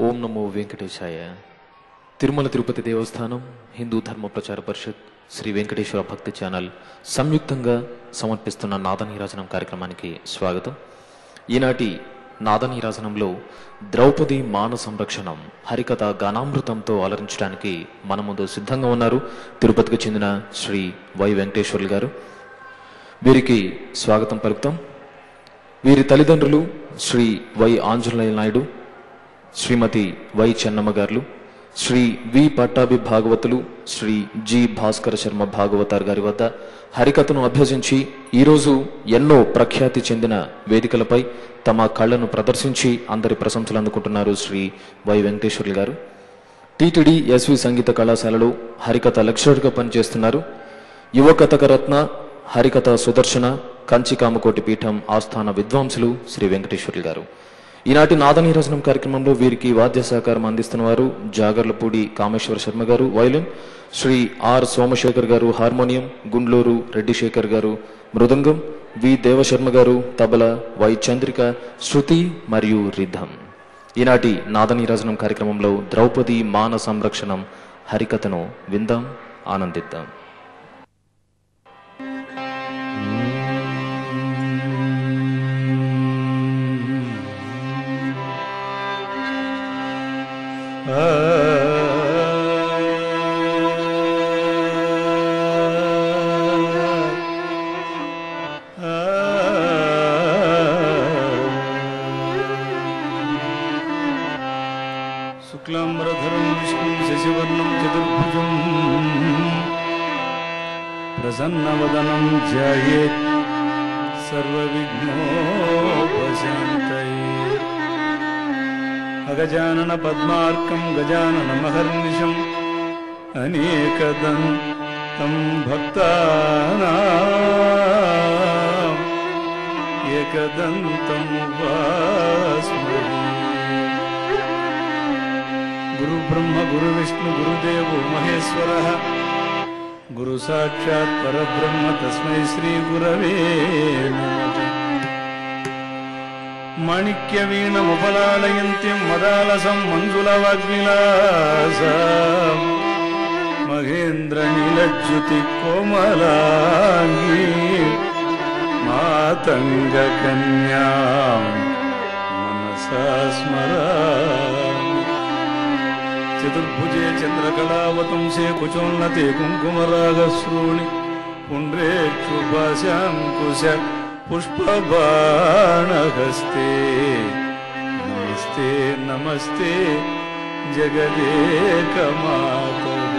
ఓం నమో వెంకటేశాయ. తిరుమల తిరుపతి దేవస్థానం, హిందూ ధర్మ ప్రచార పరిషత్, శ్రీ వెంకటేశ్వర భక్తి ఛానల్ సంయుక్తంగా సమర్పిస్తున్న నాదనీరాజనం కార్యక్రమానికి స్వాగతం. ఈనాటి నాదనీరాజనంలో ద్రౌపది మాన సంరక్షణం హరికథ గానామృతంతో అలరించడానికి మన ముందు సిద్ధంగా ఉన్నారు తిరుపతికి చెందిన శ్రీ వై వెంకటేశ్వర్లు గారు. వీరికి స్వాగతం పలుకుతాం. వీరి తల్లిదండ్రులు శ్రీ వై ఆంజనేయ నాయుడు, శ్రీమతి వై చెన్నమ్మ గారు, శ్రీ వి పట్టాభి భాగవతులు, శ్రీ జి భాస్కర శర్మ భాగవతార్ గారి వద్ద హరికథను అభ్యసించి ఈరోజు ఎన్నో ప్రఖ్యాతి చెందిన వేదికలపై తమ కళ్లను ప్రదర్శించి అందరి ప్రశంసలు అందుకుంటున్నారు శ్రీ వై వెంకటేశ్వర్లు గారు. టీటీడీ ఎస్వి సంగీత కళాశాలలో హరికథ లెక్చరర్గా పనిచేస్తున్నారు. యువకథక రత్న, హరికథ సుదర్శన, కంచికామకోటి పీఠం ఆస్థాన విద్వాంసులు శ్రీ వెంకటేశ్వర్లు గారు. ఈనాటి నాదనీరాజనం కార్యక్రమంలో వీరికి వాద్య సహకారం అందిస్తున్న వారు జాగర్లపూడి కామేశ్వర శర్మ గారు వైలిన్, శ్రీ ఆర్ సోమశేఖర్ గారు హార్మోనియం, గుండ్లూరు రెడ్డి శేఖర్ గారు మృదంగం, వి దేవశర్మ గారు తబల, వై చంద్రిక శృతి మరియు రిధం. ఈనాటి నాదనీరాజనం కార్యక్రమంలో ద్రౌపది మాన సంరక్షణం హరికథను విందాం, ఆనందిద్దాం. శుక్లాంబరధరం విష్ణుం శశివర్ణం చతుర్భుజం ప్రసన్నవదనం ధ్యాయేత్ సర్వవిఘ్నోపశాంతయే. అగజానన పద్మార్కం గజానన మహర్నిశం అనేకదంతం భక్తానాం ఏకదంతం ఉపాస్మహే. గురు బ్రహ్మ గురు విష్ణు గురుదేవో మహేశ్వరః గురు సాక్షాత్ పరబ్రహ్మ తస్మై శ్రీ గురవే నమః. మాణిక్య వీణముపలాలయంత్యం మదాలసం మంజుల వాగ్విలాసం మహేంద్ర నీలజ్యుతి కోమలాంగీ మాతంగ కన్యాం మనసా స్మరామి. చతుర్భుజే చంద్రకళావతంసే కుచోన్నతే కుంకుమరాగశ్రూణి పుండ్రేక్షుపాశాంకుశ పుష్పబాణహస్తే. నమస్తే నమస్తే జగదేకమాతః.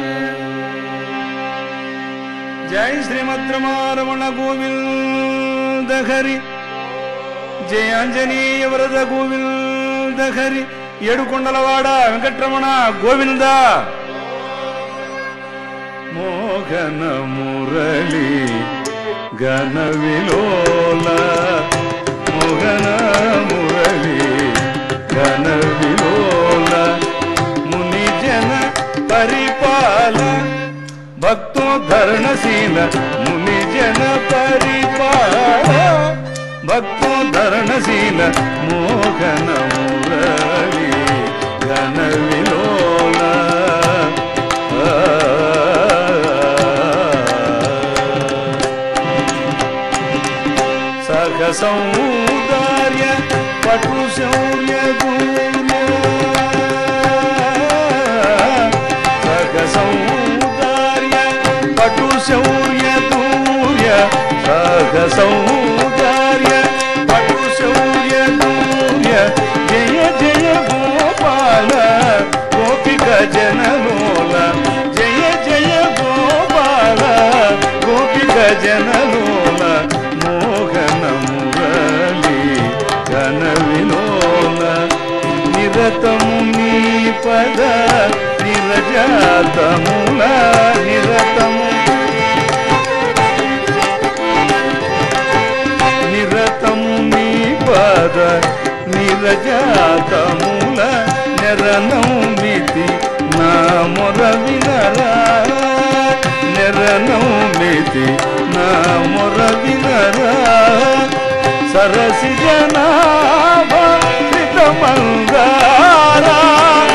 జై శ్రీమద్రమారమణ గోవింద హరి, జయ ఆంజనేయ వరద గోవింద హరి, ఏడుకొండలవాడ వెంకటరమణ గోవింద. మోహన మురళి గణ విలోల, మోహన మురళి గణ విలోల, ముని జన పరిపాల భక్తోద్ధరణశీల, ముని జన పరిపాల భక్తోద్ధరణశీల, మోహన మురళి గణ విలోల. సఖ సౌందర్య పటు శౌర్య దూర్య, సఖ సౌందర్య పటు శౌర్య దూర్య, సఖ సౌందర్య పటు శౌర్య దూర్య. జయ జయ గోపాల గోపిక జనలోల, జయ జయ గోపాల గోపిక జనలోల, మోహన మురళి గణ విలోల. నిరతము నీ పద నిరజాతముల, నిరతము నిరతము నీ పద నిరజాతముల, నెరనౌమితి నా మొర వినరా, నెరనౌమితి నా మొర వినరా. సరసి జనాభ మందారా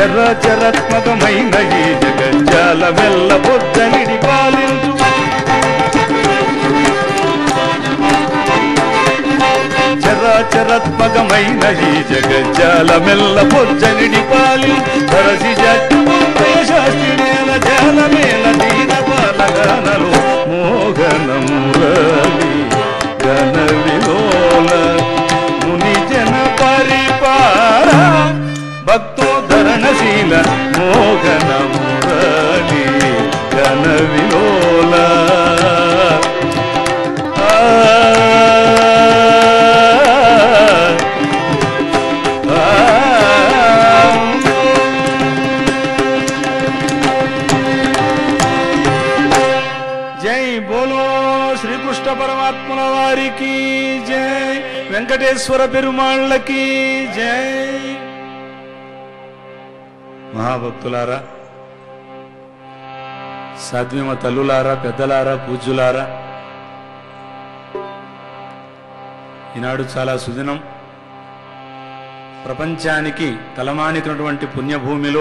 చరాచరాత్మకమైన ఈ జగజ్జాలమెల్ల పొద్దనిడి పాలించు చరాచరాత్మకమైన ఈ జగజ్జాలమెల్ల పొద్దనిడి పాలించు సరసి శాస్త్రి నేల జాలమేల దీన బాలగానలు మోగనమురళి గణ విలోల ముని జన పరిపాల భక్తోద్ధరణశీల మోగన మురళి గణ విలోల జై బోలో శ్రీకృష్ణ పరమాత్మల వారికి జై వెంకటేశ్వర పెరుమాళ్ళకి జై. మహాభక్తులారా, సాధ్వీమ తల్లులారా, పెద్దలారా, పూజ్యులారా, ఈనాడు చాలా సుదినం. ప్రపంచానికి తలమానికినటువంటి పుణ్యభూమిలో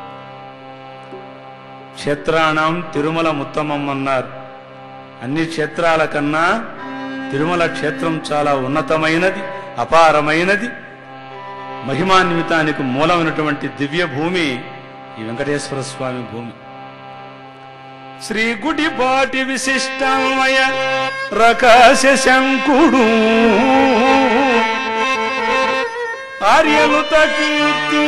క్షేత్రాణం తిరుమల ముత్తమం అన్నారు. అన్ని క్షేత్రాల కన్నా తిరుమల క్షేత్రం చాలా ఉన్నతమైనది, అపారమైనది, మహిమాన్వితానికి మూలమైనటువంటి దివ్య భూమి ఈ వెంకటేశ్వర స్వామి భూమి. శ్రీ గుడిపాటి విశిష్టమయ రకాశ శంకుడు ఆర్యలుత కీర్తి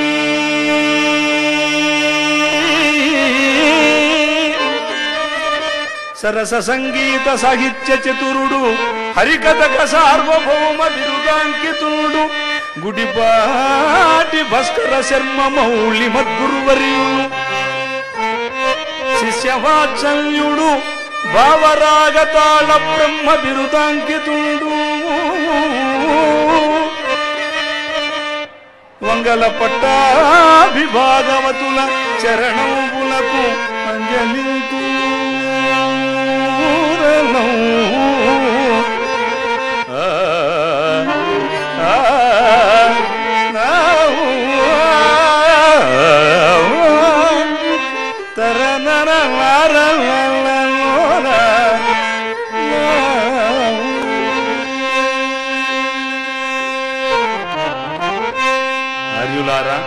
సరస సంగీత సాహిత్య చతురుడు హరికథక సార్వభౌమ బిరుదాంకితుడు గుడిపాటి భాస్కర శర్మ మౌళి మద్గురువర్యుడు శిష్యవాత్సల్యుడు భావరాగతాళ బ్రహ్మ బిరుదాంకితుడు వంగల పట్టాభిభాగవతుల చరణములకు అంజలితూ ఆర్యులారా,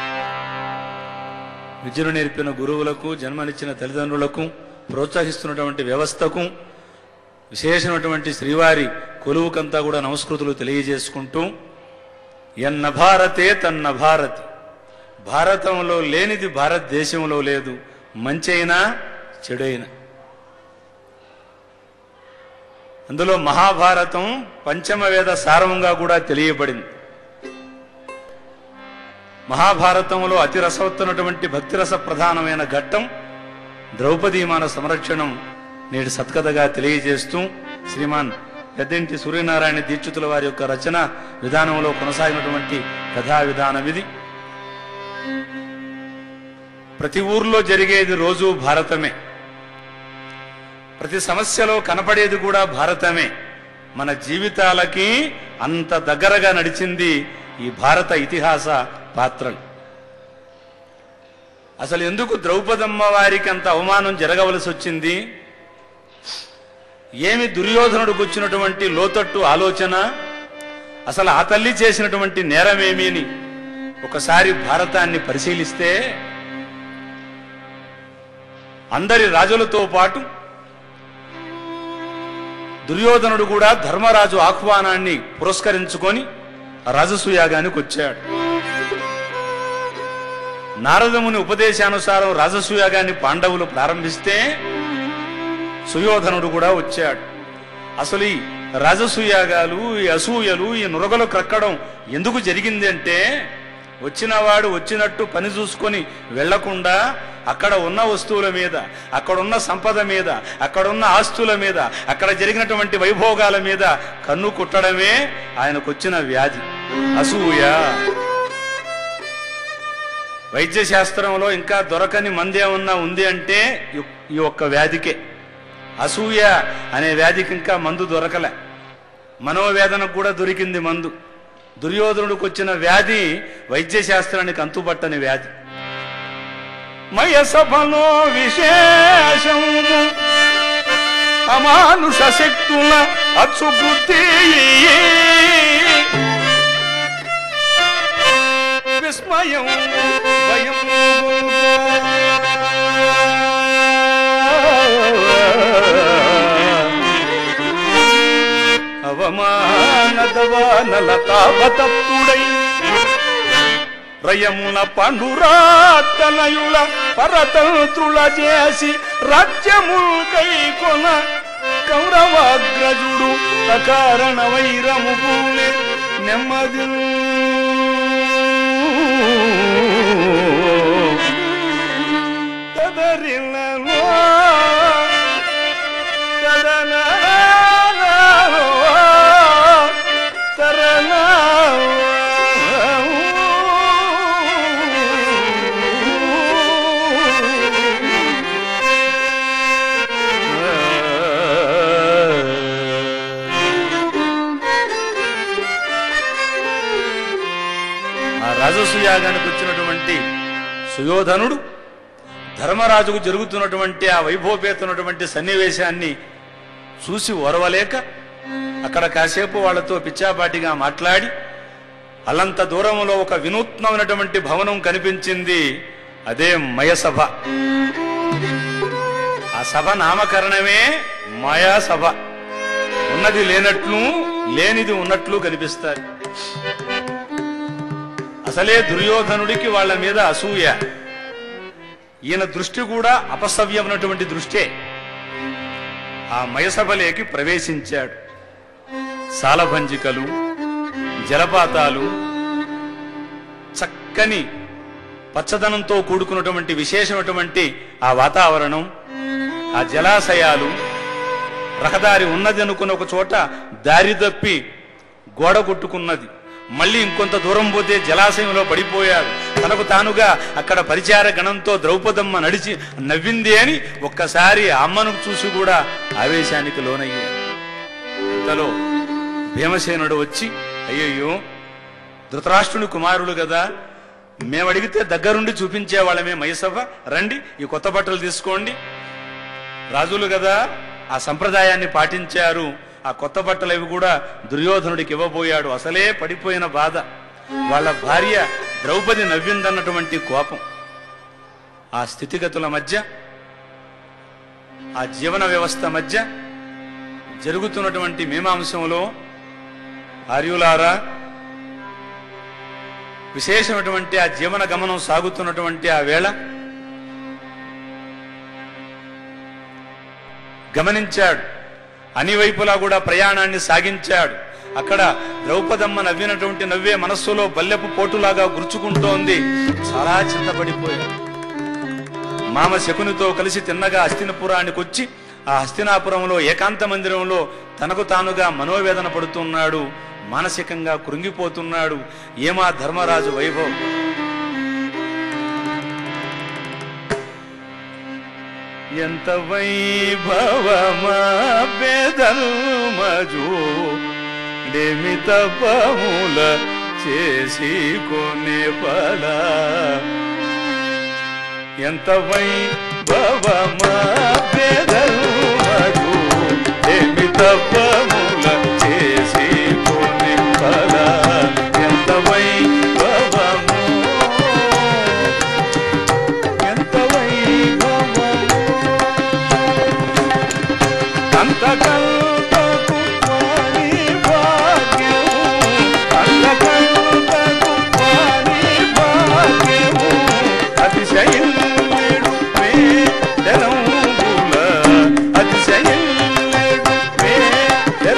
విద్యను నేర్పిన గురువులకు, జన్మనిచ్చిన తల్లిదండ్రులకు, ప్రోత్సహిస్తున్నటువంటి వ్యవస్థకు, విశేషమైనటువంటి శ్రీవారి కొలువుకంతా కూడా నమస్కృతులు తెలియజేసుకుంటూ, ఎన్న భారతే తన్న భారతి, భారతంలో లేనిది భారతదేశంలో లేదు, మంచైనా చెడైనా. అందులో మహాభారతం పంచమవేద సారముగా కూడా తెలియబడింది. మహాభారతంలో అతి రసవత్తమైనటువంటి భక్తిరస ప్రధానమైన ఘట్టం ద్రౌపదీమాన సంరక్షణం నేడు సత్కథగా తెలియజేస్తూ శ్రీమాన్ పెద్దంటి సూర్యనారాయణ దీక్షితుల వారి యొక్క రచన విధానంలో కొనసాగినటువంటి కథా విధానం ఇది. ప్రతి ఊర్లో జరిగేది రోజు భారతమే, ప్రతి సమస్యలో కనపడేది కూడా భారతమే. మన జీవితాలకి అంత దగ్గరగా నడిచింది ఈ భారత ఇతిహాస పాత్రలు. అసలు ఎందుకు ద్రౌపదమ్మ వారికి అంత అవమానం జరగవలసి వచ్చింది? ఏమి దుర్యోధనుడికి వచ్చినటువంటి లోతట్టు ఆలోచన? అసలు ఆ తల్లి చేసినటువంటి నేరమేమి అని ఒకసారి భారతాన్ని పరిశీలిస్తే అందరి రాజులతో పాటు దుర్యోధనుడు కూడా ధర్మరాజు ఆహ్వానాన్ని పురస్కరించుకొని రాజసూయాగానికి వచ్చాడు. నారదముని ఉపదేశానుసారం రాజసూయాగాన్ని పాండవులు ప్రారంభిస్తే సుయోధనుడు కూడా వచ్చాడు. అసలు ఈ రాజసూయాగాలు, ఈ అసూయలు, ఈ నురగలు క్రక్కడం ఎందుకు జరిగింది అంటే, వచ్చినవాడు వచ్చినట్టు పని చూసుకొని వెళ్లకుండా అక్కడ ఉన్న వస్తువుల మీద, అక్కడున్న సంపద మీద, అక్కడున్న ఆస్తుల మీద, అక్కడ జరిగినటువంటి వైభోగాల మీద కన్ను కుట్టడమే ఆయనకొచ్చిన వ్యాధి అసూయ. వైద్య శాస్త్రంలో ఇంకా దొరకని మందేమన్నా ఉంది అంటే ఈ ఒక్క వ్యాధికే, అసూయ అనే వ్యాధికి ఇంకా మందు దొరకలే. మనోవేదనకు కూడా దొరికింది మందు. దుర్యోధనుడికి వచ్చిన వ్యాధి వైద్య శాస్త్రానికి అంతుపట్టని వ్యాధి. మయ సభలో విశేషము అమానుష శక్తుల అచ్చుబుద్ధి విస్మయం భయం అవమానదవానల తాపతప్తుడై రయమున పండురాతనయుల పరతంత్రుల చేసి రాజ్యముల్ కైకొన కౌరవాగ్రజుడు అకారణ వైరము పూలే నెమ్మది తదరిలలో రాజసూయాగానికి వచ్చినటువంటి సుయోధనుడు ధర్మరాజుకు జరుగుతున్నటువంటి ఆ వైభవపేతున్నటువంటి సన్నివేశాన్ని చూసి ఓర్వలేక అక్కడ కాసేపు వాళ్లతో పిచ్చాపాటిగా మాట్లాడి అలంత దూరంలో ఒక వినూత్నమైనటువంటి భవనం కనిపించింది. అదే మయసభ. ఆ సభ నామకరణమే మాయాసభ. ఉన్నది లేనట్లు లేనిది ఉన్నట్లు కనిపిస్తారు. అసలే దుర్యోధనుడికి వాళ్ళ మీద అసూయ. ఈయన దృష్టి కూడా అపసవ్యమైనటువంటి దృష్టే. ఆ మయసభలేకి ప్రవేశించాడు. సాలభంజికలు, జలపాతాలు, చక్కని పచ్చదనంతో కూడుకున్నటువంటి విశేషమైనటువంటి ఆ వాతావరణం, ఆ జలాశయాలు, రహదారి ఉన్నది అనుకున్న ఒక చోట దారి తప్పి గోడ కొట్టుకున్నది. మళ్ళీ ఇంకొంత దూరం పోతే జలాశయంలో పడిపోయాడు. తనకు తానుగా అక్కడ పరిచార గణంతో ద్రౌపదమ్మ నడిచి నవ్వింది అని ఒక్కసారి అమ్మను చూసి కూడా ఆవేశానికి లోనయ్యాడు. ఇంతలో భీమసేనుడు వచ్చి, అయ్యయ్యో ధృతరాష్ట్రుని కుమారులు కదా, మేమడిగితే దగ్గరుండి చూపించేవాళ్ళమే మయసభ, రండి ఈ కొత్త బట్టలు తీసుకోండి. రాజులు కదా ఆ సంప్రదాయాన్ని పాటించారు. ఆ కొత్త బట్టలు అవి కూడా దుర్యోధనుడికి ఇవ్వబోయాడు. అసలే పడిపోయిన బాధ. వాళ్ళ భార్య ద్రౌపది నవ్విందన్నటువంటి కోపం. ఆ స్థితిగతుల మధ్య, ఆ జీవన వ్యవస్థ మధ్య జరుగుతున్నటువంటి మీమాంసంలో ఆర్యులారా, విశేషమైనటువంటి ఆ జీవన గమనం సాగుతున్నటువంటి ఆ వేళ గమనించాడు. అన్ని వైపులా కూడా ప్రయాణాన్ని సాగించాడు. అక్కడ ద్రౌపదమ్మ నవ్వినటువంటి నవ్వే మనస్సులో బల్లెపు పోటులాగా గుర్చుకుంటోంది. చాలా చింతపడిపోయాడు. మామ శకునితో కలిసి తిన్నగా హస్తినపురానికి వచ్చి ఆ హస్తినాపురంలో ఏకాంత మందిరంలో తనకు తానుగా మనోవేదన పడుతున్నాడు. మానసికంగా కృంగిపోతున్నాడు. ఏమా ధర్మరాజు వైభవం! ఎంత వైభవమా పేదల్మజు డేమి తపముల చేసి కొనే ఫల. ఎంత వైభవమా పేదల్మజు డేమి తపముల చేసి కొనే ఫల. ఎంత వైభవము, ఎంత వైభవము, అంతకంతకు వారి భాగ్యము, అంతకంతకు వారి భాగ్యము. అతిశయిల్లేడు మేడలంబుల, అతిశయిల్లేడు మేడలంబుల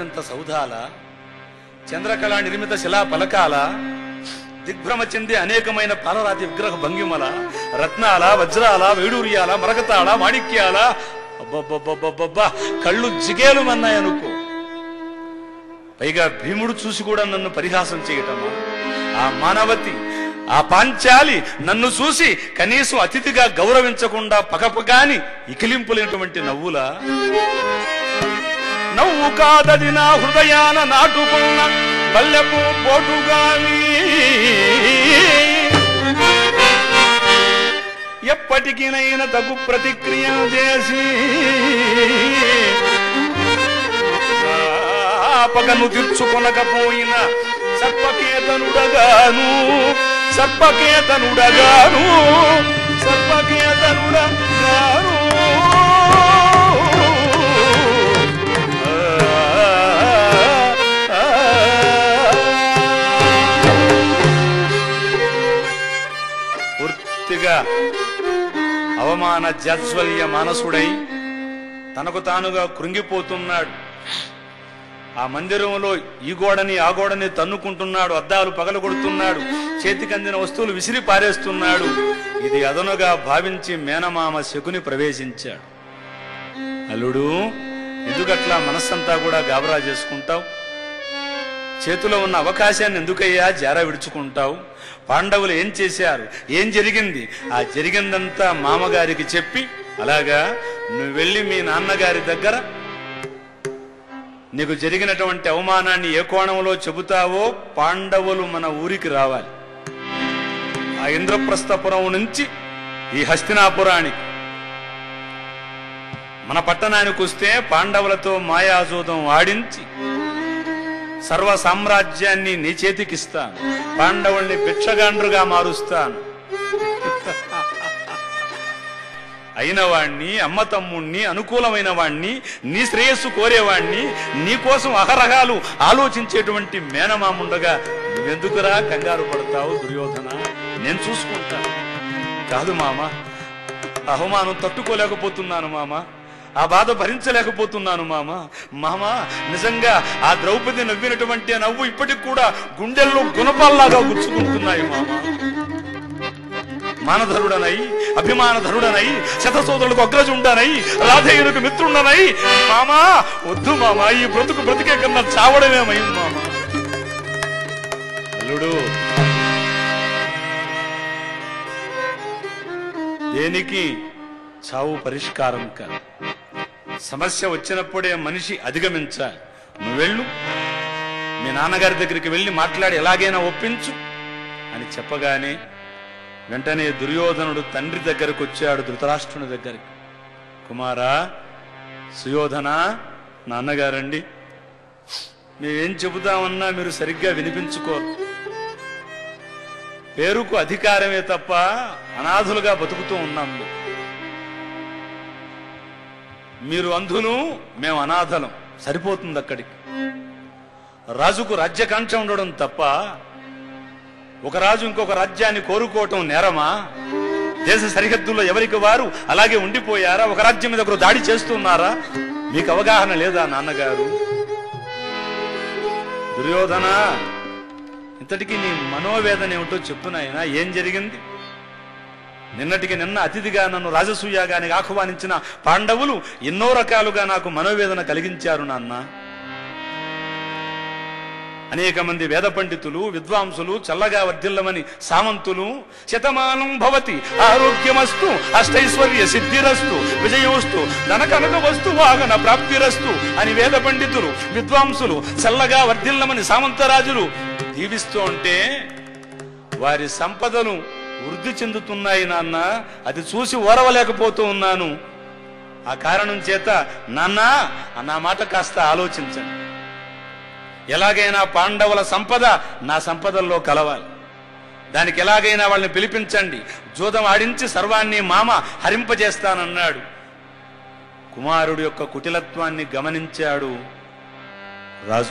అజంత సౌధాల, చంద్రకళ నిర్మిత శిలా పలకాల, దిగ్భ్రమ చెంది అనేకమైన పాలరాతి విగ్రహ భంగిమల, రత్నాల, వజ్రాల, వైడూర్యాల, మరకతాళ, మాణిక్యాల, అబ్బబ్బబ్బబ్బబ్బా కళ్ళు జిగేలుమన్నాయనుకో. పైగా భీముడు చూసి కూడా నన్ను పరిహాసం చేయటమా? ఆ మానవతి, ఆ పాంచాలి నన్ను చూసి కనీసం అతిథిగా గౌరవించకుండా పకపకాని ఇకిలింపులేనటువంటి నవ్వులా? నవ్వు కాదది నా హృదయాన నాటుకున్న పల్లెపు పోటుగాని, ఎప్పటికినైనా తగు ప్రతిక్రియ చేసి పగను తీర్చుకొనకపోయిన సర్పకేతనుడగాను, సర్పకేతనుడగాను, సర్పకేతనుడగాను. పూర్తిగా అవమాన జాజ్వల్య మానసుడై తనకు తానుగా కృంగిపోతున్నాడు. ఆ మందిరంలో ఈ గోడని ఆ గోడని తన్నుకుంటున్నాడు, అద్దాలు పగలగొడుతున్నాడు, చేతికి అందిన వస్తువులు విసిరి పారేస్తున్నాడు. ఇది అదనుగా భావించి మేనమామ శకుని ప్రవేశించాడు. అల్లుడు, ఎందుకట్లా మనస్సంతా కూడా గాబరా చేసుకుంటావు? చేతిలో ఉన్న అవకాశాన్ని ఎందుకయ్యా జారా విడుచుకుంటావు? పాండవులు ఏం చేశారు, ఏం జరిగింది, ఆ జరిగిందంతా మామగారికి చెప్పి, అలాగా నువ్వు వెళ్ళి మీ నాన్నగారి దగ్గర నీకు జరిగినటువంటి అవమానాన్ని ఏ కోణంలో చెబుతావో పాండవులు మన ఊరికి రావాలి. ఆ ఇంద్రప్రస్థపురం నుంచి ఈ హస్తినాపురానికి మన పట్టణానికి వస్తే పాండవులతో మాయాజూదం ఆడించి సర్వ సామ్రాజ్యాన్ని నీ చేతికిస్తాను, పాండవుల్ని భిక్షగాండ్రుగా మారుస్తాను. అయిన వాణ్ణి, అమ్మ తమ్ముణ్ణి, అనుకూలమైన వాణ్ణి, నీ శ్రేయస్సు కోరేవాణ్ణి, నీ కోసం అహరహాలు ఆలోచించేటువంటి మేనమాముండగా నువ్వెందుకురా కంగారు పడతావు దుర్యోధన? నేను చూసుకుంటాను. కాదు మామ, అవమానం తట్టుకోలేకపోతున్నాను మామ, ఆ బాధ భరించలేకపోతున్నాను మామ. మామ, నిజంగా ఆ ద్రౌపది నవ్వినటువంటి నవ్వు ఇప్పటికి కూడా గుండెల్లో గుణపాల్లాగా గుచ్చుకుంటున్నాయి మామ. మానధరుడనై, అభిమానధరుడనై, శతసోదరులకు అగ్రజుండనై, రాధేయులకు మిత్రుండనై, మామా వద్దు మామ, ఈ బ్రతుకు బ్రతికే కన్నా చావడమేమైంది మామ. అల్లుడు, దేనికి చావు పరిష్కారం కాదు. సమస్య వచ్చినప్పుడే మనిషి అధిగమించాలి. నువ్వు వెళ్ళు, మీ నాన్నగారి దగ్గరికి వెళ్ళి మాట్లాడి ఎలాగైనా ఒప్పించు అని చెప్పగానే వెంటనే దుర్యోధనుడు తండ్రి దగ్గరకు వచ్చాడు, ధృతరాష్ట్రుని దగ్గరికి. కుమారా, సుయోధన, నాన్నగారండి, మేమేం చెబుతామన్నా మీరు సరిగ్గా వినిపించుకోరు. పేరుకు అధికారమే తప్ప అనాథులుగా బతుకుతూ ఉన్నాం. మీరు అంధులు, మేము అనాథలం, సరిపోతుంది అక్కడికి. రాజుకు రాజ్యకాంక్ష ఉండడం తప్ప ఒక రాజు ఇంకొక రాజ్యాన్ని కోరుకోవటం నేరమా? దేశ సరిహద్దుల్లో ఎవరికి వారు అలాగే ఉండిపోయారా? ఒక రాజ్యం మీద ఒకరు దాడి చేస్తున్నారా? మీకు అవగాహన లేదా నాన్నగారు? దుర్యోధన, ఇంతటికీ నీ మనోవేదన ఏమిటో చెప్పు నాయనా. ఏం జరిగింది? నిన్నటికి నిన్న అతిథిగా నన్ను రాజసూయాగానికి ఆహ్వానించిన పాండవులు ఎన్నో రకాలుగా నాకు మనోవేదన కలిగించారు నాన్న. అనేక మంది వేద పండితులు, విద్వాంసులు, చల్లగా వర్ధిల్లమని సామంతులు, శతమానం భవతి ఆరోగ్యమస్తు, అష్టైశ్వర్య సిద్ధిరస్తు, విజయోస్తు, ధనకనక వస్తు వాహన ప్రాప్తిరస్తు అని వేద పండితులు, విద్వాంసులు చల్లగా వర్ధిల్లమని సామంతరాజులు దీవిస్తూ ఉంటే వారి సంపదలు వృద్ధి చెందుతున్నాయి నాన్న. అది చూసి ఓరవలేకపోతూ ఉన్నాను. ఆ కారణం చేత నాన్న నా మాట కాస్త ఆలోచించండి. ఎలాగైనా పాండవుల సంపద నా సంపదల్లో కలవాలి. దానికి ఎలాగైనా వాళ్ళని పిలిపించండి, జూదం ఆడించి సర్వాన్ని మామ హరింపజేస్తానన్నాడు. కుమారుడు యొక్క కుటిలత్వాన్ని గమనించాడు రాజు.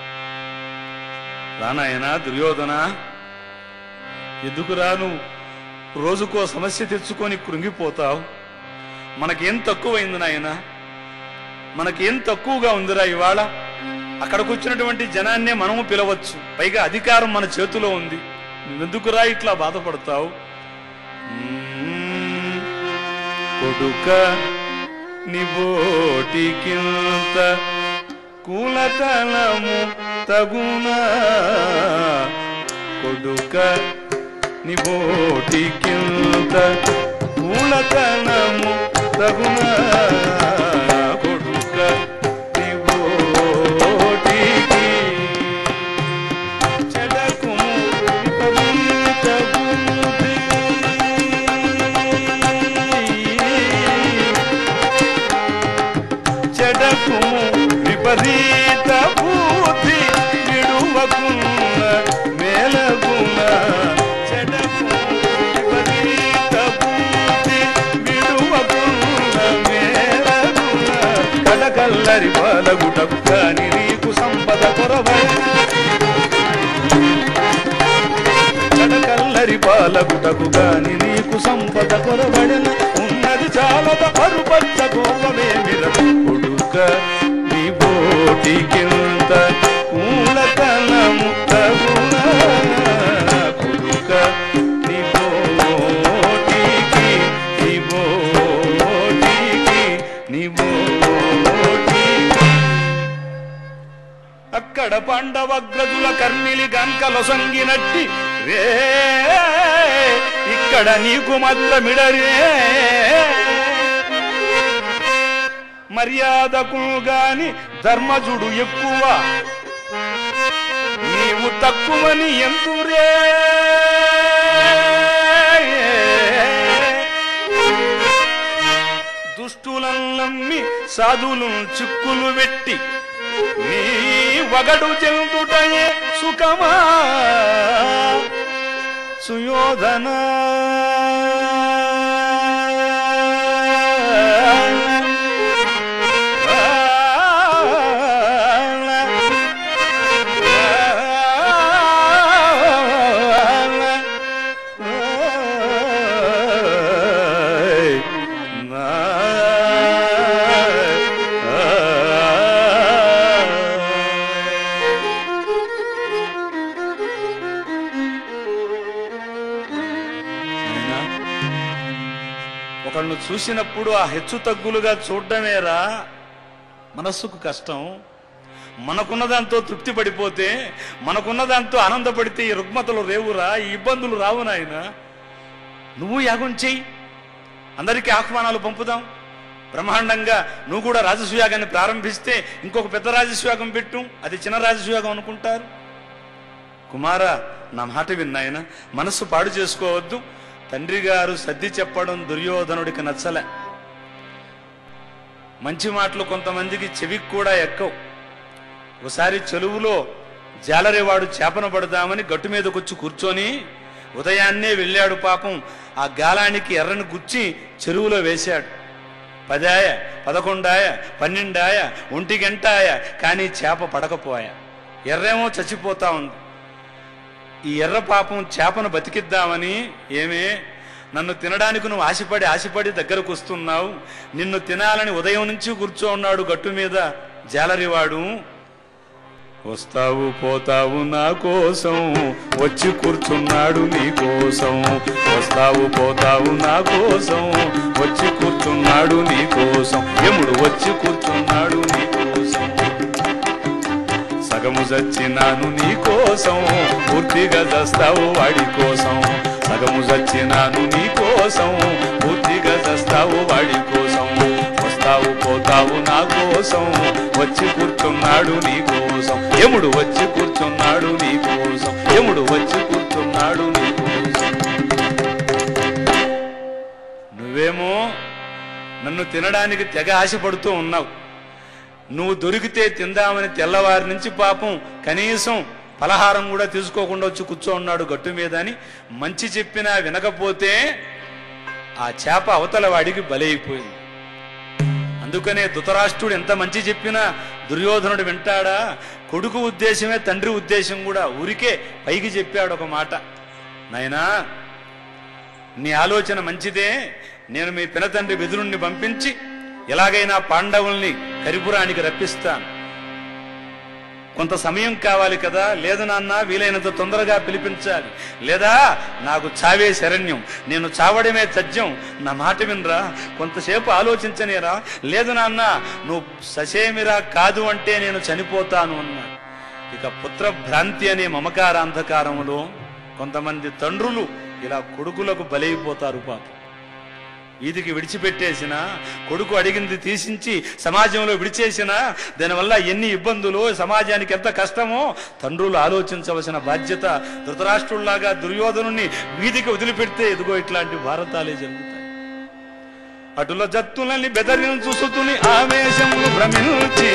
రానాయనా దుర్యోధన, ఎందుకు రాను రోజుకో సమస్య తెచ్చుకొని కృంగిపోతావు? మనకేం తక్కువైంది నాయన? మనకేం తక్కువగా ఉందిరా ఇవాళ? అక్కడికి వచ్చినటువంటి జనాన్నే మనము పిలవచ్చు. పైగా అధికారం మన చేతిలో ఉంది. నువ్వెందుకురా ఇట్లా బాధపడతావు? కొడుక నిబోటికింత కులతలము తగునా, కొడుక నిబోటికింత కులతలము తగునా, కొడుక నిబోటికి చెడకుము విపరీత బుద్ధి, చెడకుము విపరీత బుద్ధి విడువకున్న మేలగుణ, చెడకుము విపరీత బుద్ధి విడువకున్న మేలగుణ, కడకల్లరి బాలగుటకు కాని నీకు సంపద కొరవై, కడకల్లరి బాలగుటకు కాని నీకు సంపద కొరబడిన, ఉన్నది చాలత పరుపచ్చ గోపమేమిర, కొడుక నీ బోటికింత కూలతలము తగునా, కొడుక నీ బోటికి నీ బోటికి నీ బోటికి. అక్కడ పాండవగ్రజుల కర్మిలి గంకలొసంగినట్టి రే, ఇక్కడ నీకు మాత్రమిడరే, మర్యాదకు గాని ధర్మజుడు ఎక్కువ, నీవు తక్కువని ఎంతురే, దుష్టులను నమ్మి సాధులు చిక్కులు పెట్టి నీ వగడు చెందుటయే సుఖమా సుయోధన, ఒకళ్ళు చూసినప్పుడు ఆ హెచ్చు తగ్గులుగా చూడటమేరా మనస్సుకు కష్టం. మనకున్న దాంతో తృప్తి పడిపోతే, మనకున్న దాంతో ఆనందపడితే ఈ రుగ్మతలు రేవురా, ఈ ఇబ్బందులు రావు నాయన. నువ్వు యాగం చెయ్యి, అందరికీ ఆహ్వానాలు పంపుదాం బ్రహ్మాండంగా. నువ్వు కూడా రాజసూయాగాన్ని ప్రారంభిస్తే ఇంకొక పెద్ద రాజసూయాగం పెట్టు, అది చిన్న రాజసూయాగం అనుకుంటారు. కుమారా, నా మాట విన్నాయన, మనస్సు పాడు చేసుకోవద్దు. తండ్రి గారు సర్ది చెప్పడం దుర్యోధనుడికి నచ్చలే. మంచి మాటలు కొంతమందికి చెవికి కూడా ఎక్కవు. ఒకసారి చెరువులో జాలరేవాడు చేపన పడదామని గట్టు మీదకొచ్చి కూర్చొని ఉదయాన్నే వెళ్ళాడు. పాపం ఆ గాలానికి ఎర్రని గుచ్చి చెరువులో వేశాడు. 10 ఆయ 11 ఆయ 12 ఆయ 1 గంట ఆయ, కానీ చేప పడకపోయా. ఎర్రేమో చచ్చిపోతా ఉంది. ఈ ఎర్ర పాపం చేపను బతికిద్దామని, ఏమే నన్ను తినడానికి నువ్వు ఆశపడి దగ్గరకు వస్తున్నావు, నిన్ను తినాలని ఉదయం నుంచి కూర్చో ఉన్నాడు గట్టు మీద జాలరివాడు. వస్తావు పోతావు నా కోసం, వచ్చి కూర్చున్నాడు నీ కోసం. వస్తావు పోతావు నా కోసం, వచ్చి కూర్చున్నాడు నీ కోసం. యముడు వచ్చి కూర్చున్నాడు నీ కోసం. సగము చచ్చినాను నీ కోసం, పూర్తిగా చస్తావు వాడి కోసం. సగము చచ్చినాను నీ కోసం, పూర్తిగా చస్తావు వాడి కోసం. వస్తావు పోతావు నా కోసం, వచ్చి కూర్చున్నాడు నీ కోసం. యముడు వచ్చి కూర్చున్నాడు నీ కోసం. యముడు వచ్చి కూర్చున్నాడు నీ కోసం. నువ్వేమో నన్ను తినడానికి తెగ ఆశపడుతూ ఉన్నావు. నువ్వు దొరికితే తిందామని తెల్లవారి నుంచి పాపం కనీసం పలహారం కూడా తీసుకోకుండా వచ్చి కూర్చో ఉన్నాడు గట్టు మీద అని మంచి చెప్పినా వినకపోతే ఆ చేప అవతల వాడికి బలైపోయింది. అందుకనే ధృతరాష్ట్రుడు ఎంత మంచి చెప్పినా దుర్యోధనుడు వింటాడా? కొడుకు ఉద్దేశమే తండ్రి ఉద్దేశం కూడా. ఊరికే పైకి చెప్పాడు ఒక మాట, నాయనా నీ ఆలోచన మంచిదే, నేను మీ పినతండ్రి విదురుణ్ణి పంపించి ఎలాగైనా పాండవుల్ని కరిపురానికి రప్పిస్తాను. కొంత సమయం కావాలి కదా. లేదు నాన్న, వీలైనంత తొందరగా పిలిపించాలి, లేదా నాకు చావే శరణ్యం, నేను చావడమే తథ్యం, నా మాట వినరా, కొంతసేపు ఆలోచించనేరా. లేదు నాన్న, నువ్వు ససేమిరా కాదు అంటే నేను చనిపోతాను అన్నాడు. ఇక పుత్ర భ్రాంతి అనే మమకారాంధకారంలో కొంతమంది తండ్రులు ఇలా కొడుకులకు బలైపోతారు. పాప వీధికి విడిచిపెట్టేసిన కొడుకు అడిగింది తీసించి సమాజంలో విడిచేసిన దానివల్ల ఎన్ని ఇబ్బందులు, సమాజానికి ఎంత కష్టమో తండ్రులు ఆలోచించవలసిన బాధ్యత. ధృతరాష్ట్రుల్లాగా దుర్యోధనుని వీధికి వదిలిపెడితే ఇదిగో ఇట్లాంటి భారతాలే జరుగుతాయి. అటుల జత్తులని బెదరించి సుతుని ఆవేశములు భ్రమించి,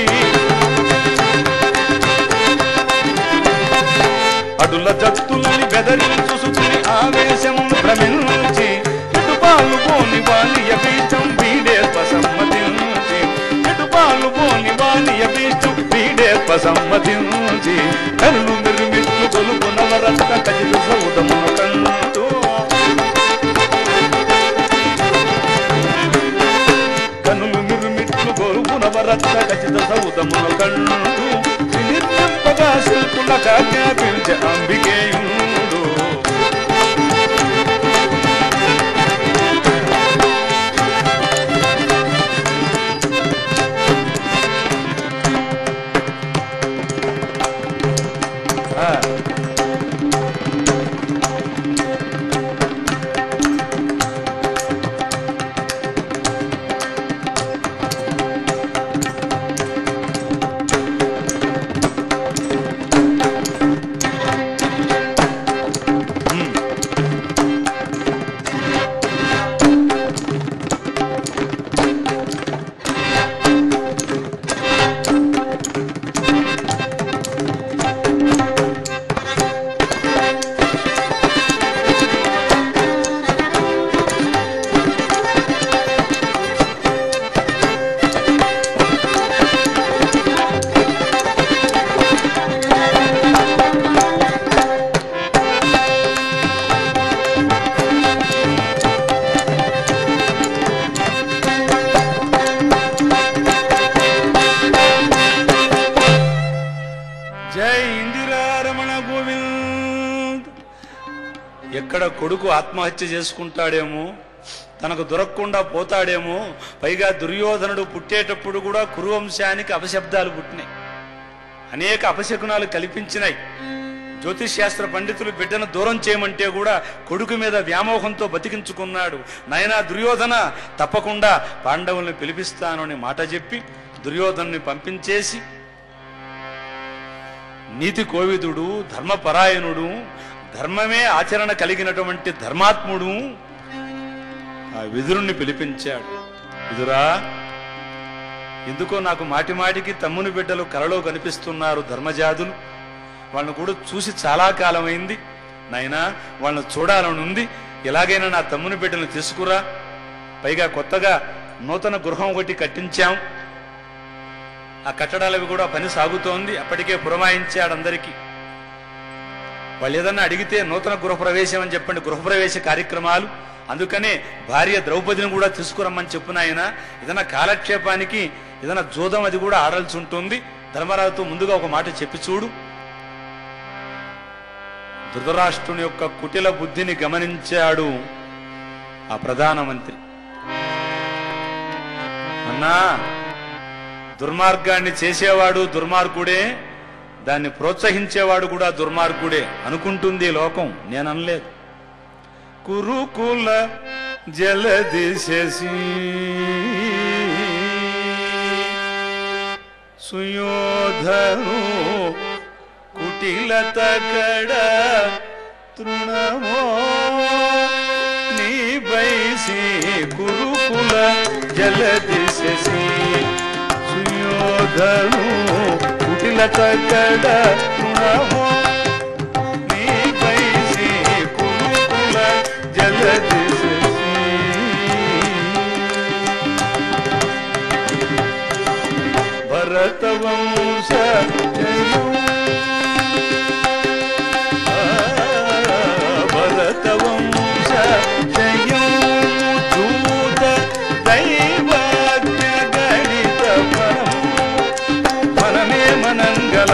అటుల జత్తులని బెదరించి సుతుని ఆవేశములు భ్రమించి, ఎటుపాలు పోని వాణి అభీష్టం వీడేర్ప సమ్మతించి, ఎటుపాలు పోని వాణి అభీష్టం వీడేర్ప సమ్మతించి, కన్ను నిర్మిట్లు కొలుపు నవరత్న ఖచ్చిత సౌదమును కంటూ, కన్నులు నిర్మిట్లు కొలుపు నవరత్న ఖచ్చిత సౌదమును కంటూ, నిర్మింపగా శిల్పులకు ఆజ్ఞాపించే అంబికేయుడు. ఎక్కడ కొడుకు ఆత్మహత్య చేసుకుంటాడేమో, తనకు దొరకకుండా పోతాడేమో. పైగా దుర్యోధనుడు పుట్టేటప్పుడు కూడా కురువంశానికి అపశబ్దాలు పుట్టినాయి, అనేక అపశకునాలు కల్పించినాయి. జ్యోతిష్ శాస్త్ర పండితులు బిడ్డను దూరం చేయమంటే కూడా కొడుకు మీద వ్యామోహంతో బతికించుకున్నాడు. నాయనా దుర్యోధన, తప్పకుండా పాండవుల్ని పిలిపిస్తాను అని మాట చెప్పి దుర్యోధనుని పంపించేసి, నీతి కోవిదుడు, ధర్మపరాయణుడు, ధర్మమే ఆచరణ కలిగినటువంటి ధర్మాత్ముడు ఆ విదురుణ్ణి పిలిపించాడు. విదురా, ఎందుకో నాకు మాటి మాటికి తమ్ముని బిడ్డలు కలలో కనిపిస్తున్నారు, ధర్మజాతులు. వాళ్ళను కూడా చూసి చాలా కాలమైంది. నాయనా, వాళ్ళని చూడాలనుంది, ఎలాగైనా నా తమ్ముని బిడ్డలను తీసుకురా. పైగా కొత్తగా నూతన గృహం ఒకటి కట్టించాం, ఆ కట్టడాలవి కూడా పని సాగుతోంది. అప్పటికే పురమాయించాడు అందరికీ. వాళ్ళు ఏదన్నా అడిగితే నూతన గృహప్రవేశం అని చెప్పండి, గృహప్రవేశ కార్యక్రమాలు. అందుకనే భార్య ద్రౌపదిని కూడా తీసుకురమ్మని చెప్పిన ఆయన. ఏదైనా కాలక్షేపానికి ఏదైనా జోదం అది కూడా ఆడాల్సి ఉంటుంది. ధర్మరాజుతో ముందుగా ఒక మాట చెప్పి చూడు. ధృతరాష్ట్రుని యొక్క కుటిల బుద్ధిని గమనించాడు ఆ ప్రధానమంత్రి. అన్నా, దుర్మార్గాన్ని చేసేవాడు దుర్మార్గుడే, దాన్ని ప్రోత్సహించేవాడు కూడా దుర్మార్గుడే అనుకుంటుంది లోకం. నేను అనలేదు. కురుకుల జలదిశసి సుయోధను కుటిలత కడ తృణమో నీ బైసి, కురుకుల జలదిశసి సుయోధను కుటిలత కడ తృణమో నీ బైసి, కురుకుల జలదిశసి. భరతవంశ భరతవంశ జయం జూత దైవాజ్ఞ గణిత మనమే మనంగళ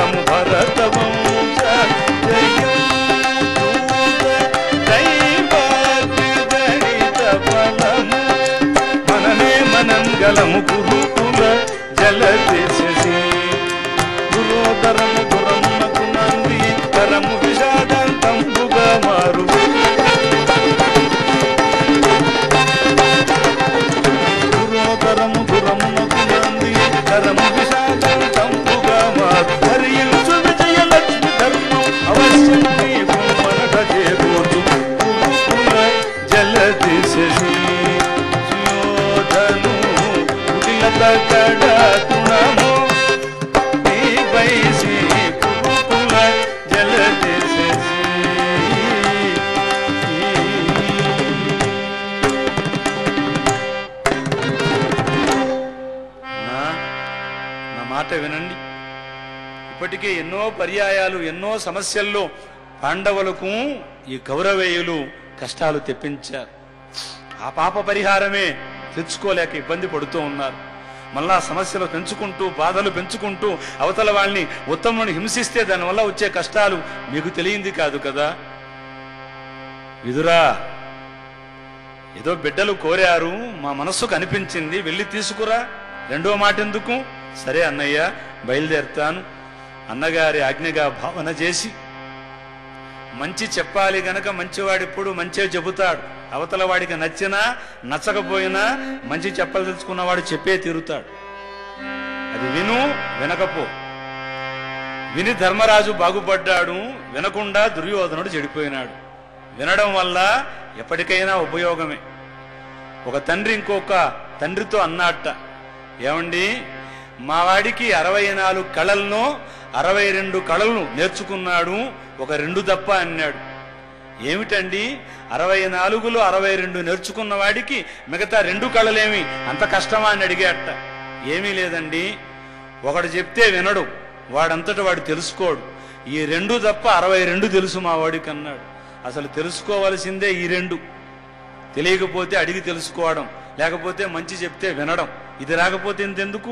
అందుకే ఎన్నో పర్యాయాలు ఎన్నో సమస్యల్లో పాండవులకు ఈ కౌరవేయులు కష్టాలు తెప్పించారు. ఆ పాప పరిహారమే తెచ్చుకోలేక ఇబ్బంది పడుతూ ఉన్నారు. మళ్ళా సమస్యలు పెంచుకుంటూ బాధలు పెంచుకుంటూ అవతల వాళ్ళని ఉత్తముని హింసిస్తే దానివల్ల వచ్చే కష్టాలు మీకు తెలియంది కాదు కదా. విదురా, ఏదో బిడ్డలు కోరారు, మా మనస్సుకు అనిపించింది, వెళ్ళి తీసుకురా. రెండో మాట ఎందుకు? సరే అన్నయ్య, బయలుదేరుతాను. అన్నగారి ఆజ్ఞగా భావన చేసి మంచి చెప్పాలి గనక మంచివాడిప్పుడు మంచే చెబుతాడు. అవతల వాడికి నచ్చినా నచ్చకపోయినా మంచి చెప్పదలుచుకున్నవాడు చెప్పే తీరుతాడు. అది విను, వినకపో. విని ధర్మరాజు బాగుపడ్డాడు, వినకుండా దుర్యోధనుడు చెడిపోయినాడు. వినడం వల్ల ఎప్పటికైనా ఉపయోగమే. ఒక తండ్రి ఇంకొక తండ్రితో అన్నట్ట, ఏమండి మా వాడికి 64 కళలను 62 కళలను నేర్చుకున్నాడు, ఒక 2 తప్ప అన్నాడు. ఏమిటండి 64లో 62 నేర్చుకున్న వాడికి మిగతా 2 కళలేమి అంత కష్టమా అని అడిగాట. ఏమీ లేదండి, ఒకడు చెప్తే వినడు, వాడంతట వాడు తెలుసుకోడు. ఈ 2 తప్ప 62 తెలుసు మా వాడికి అన్నాడు. అసలు తెలుసుకోవలసిందే ఈ 2. తెలియకపోతే అడిగి తెలుసుకోవడం, లేకపోతే మంచి చెప్తే వినడం. ఇది రాకపోతే ఇంతెందుకు?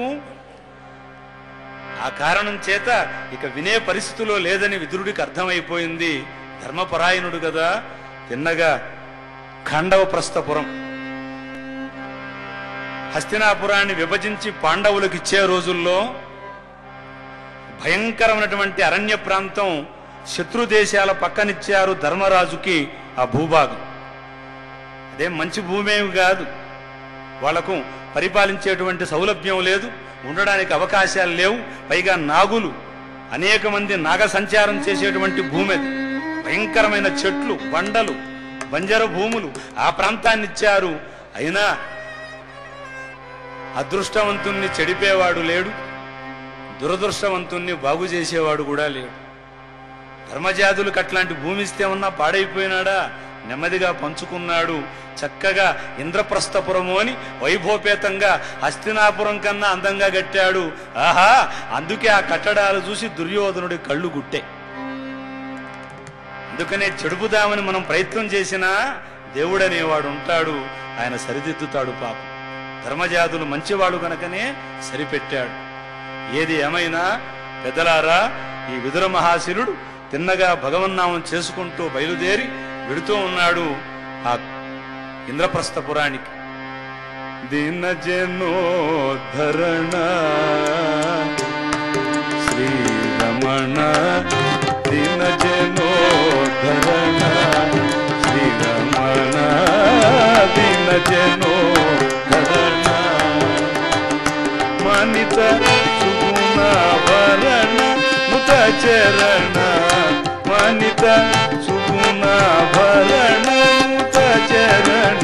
ఆ కారణం చేత ఇక వినే పరిస్థితిలో లేదని విదురుడికి అర్థమైపోయింది. ధర్మపరాయణుడు కదా. తిన్నగా ఖాండవప్రస్థపురం, హస్తినాపురాన్ని విభజించి పాండవులకు ఇచ్చే రోజుల్లో భయంకరమైనటువంటి అరణ్య ప్రాంతం శత్రు దేశాల పక్కనిచ్చారు ధర్మరాజుకి ఆ భూభాగం. అదేం మంచి భూమేమి కాదు, వాళ్లకు పరిపాలించేటువంటి సౌలభ్యం లేదు, ఉండడానికి అవకాశాలు లేవు. పైగా నాగులు, అనేక మంది నాగ సంచారం చేసేటువంటి భూమి అది. భయంకరమైన చెట్లు, బండలు, బంజర భూములు ఆ ప్రాంతాన్ని ఇచ్చారు. అయినా అదృష్టవంతుణ్ణి చెడిపేవాడు లేడు, దురదృష్టవంతుణ్ణి బాగు చేసేవాడు కూడా లేడు. ధర్మజాతులకు అట్లాంటి భూమి ఇస్తే ఉన్నా పాడైపోయినాడా? నెమ్మదిగా పంచుకున్నాడు. చక్కగా ఇంద్రప్రస్థపురము అని వైభవపేతంగా హస్తినాపురం కన్నా అందంగా కట్టాడు. ఆహా, అందుకే ఆ కట్టడాలు చూసి దుర్యోధనుడి కళ్ళు గుట్టే. అందుకనే చెడుపుదామని మనం ప్రయత్నం చేసినా దేవుడనేవాడు ఉంటాడు, ఆయన సరిదిద్దుతాడు. పాపం ధర్మజాతులు మంచివాడు కనుకనే సరిపెట్టాడు. ఏది ఏమైనా పెద్దలారా, ఈ విదుర మహాశిరుడు తిన్నగా భగవన్నామం చేసుకుంటూ బయలుదేరి వెడుతూ ఉన్నాడు ఆ ఇంద్రప్రస్థపురానికి. దినజనోద్ధరణ శ్రీరమణ, దినజనోద్ధరణ శ్రీరమణ, దినజనోద్ధరణ మనిత సుగుణాభరణ ముత చరణ, మనిత సుగుణాభరణ ముత చరణ,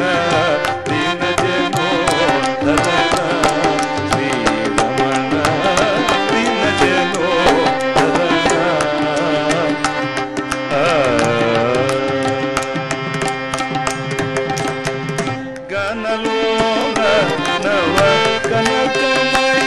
దినజనోద్ధరణ శ్రీరమణ, దినజనోద్ధరణ. గణలోన నవ కనకమయ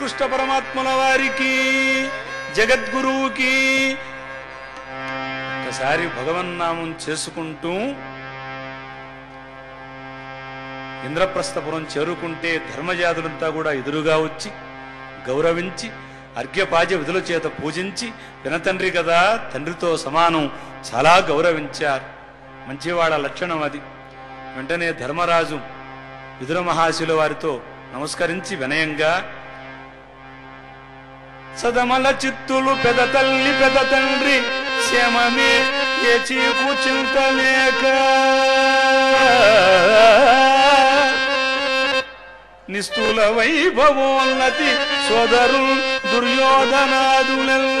శ్రీకృష్ణ పరమాత్మల వారికి, జగద్గురువుకి ఒకసారి భగవన్నామం చేసుకుంటూ ఇంద్రప్రస్థపురం చేరుకుంటే ధర్మజాతులంతా కూడా ఎదురుగా వచ్చి గౌరవించి అర్ఘ్యపాద్య విధుల చేత పూజించి, పినతండ్రి కదా, తండ్రితో సమానం, చాలా గౌరవించారు. మంచివాడ లక్షణం అది. వెంటనే ధర్మరాజు విదుర మహాశిల వారితో నమస్కరించి వినయంగా, సదమల చిత్తులు పెద తల్లి పెద తండ్రి క్షేమమే ఏ చీకు చింతలేక, నిస్థూల వైభవోన్నతి సోదరు దుర్యోధనాదులెల్ల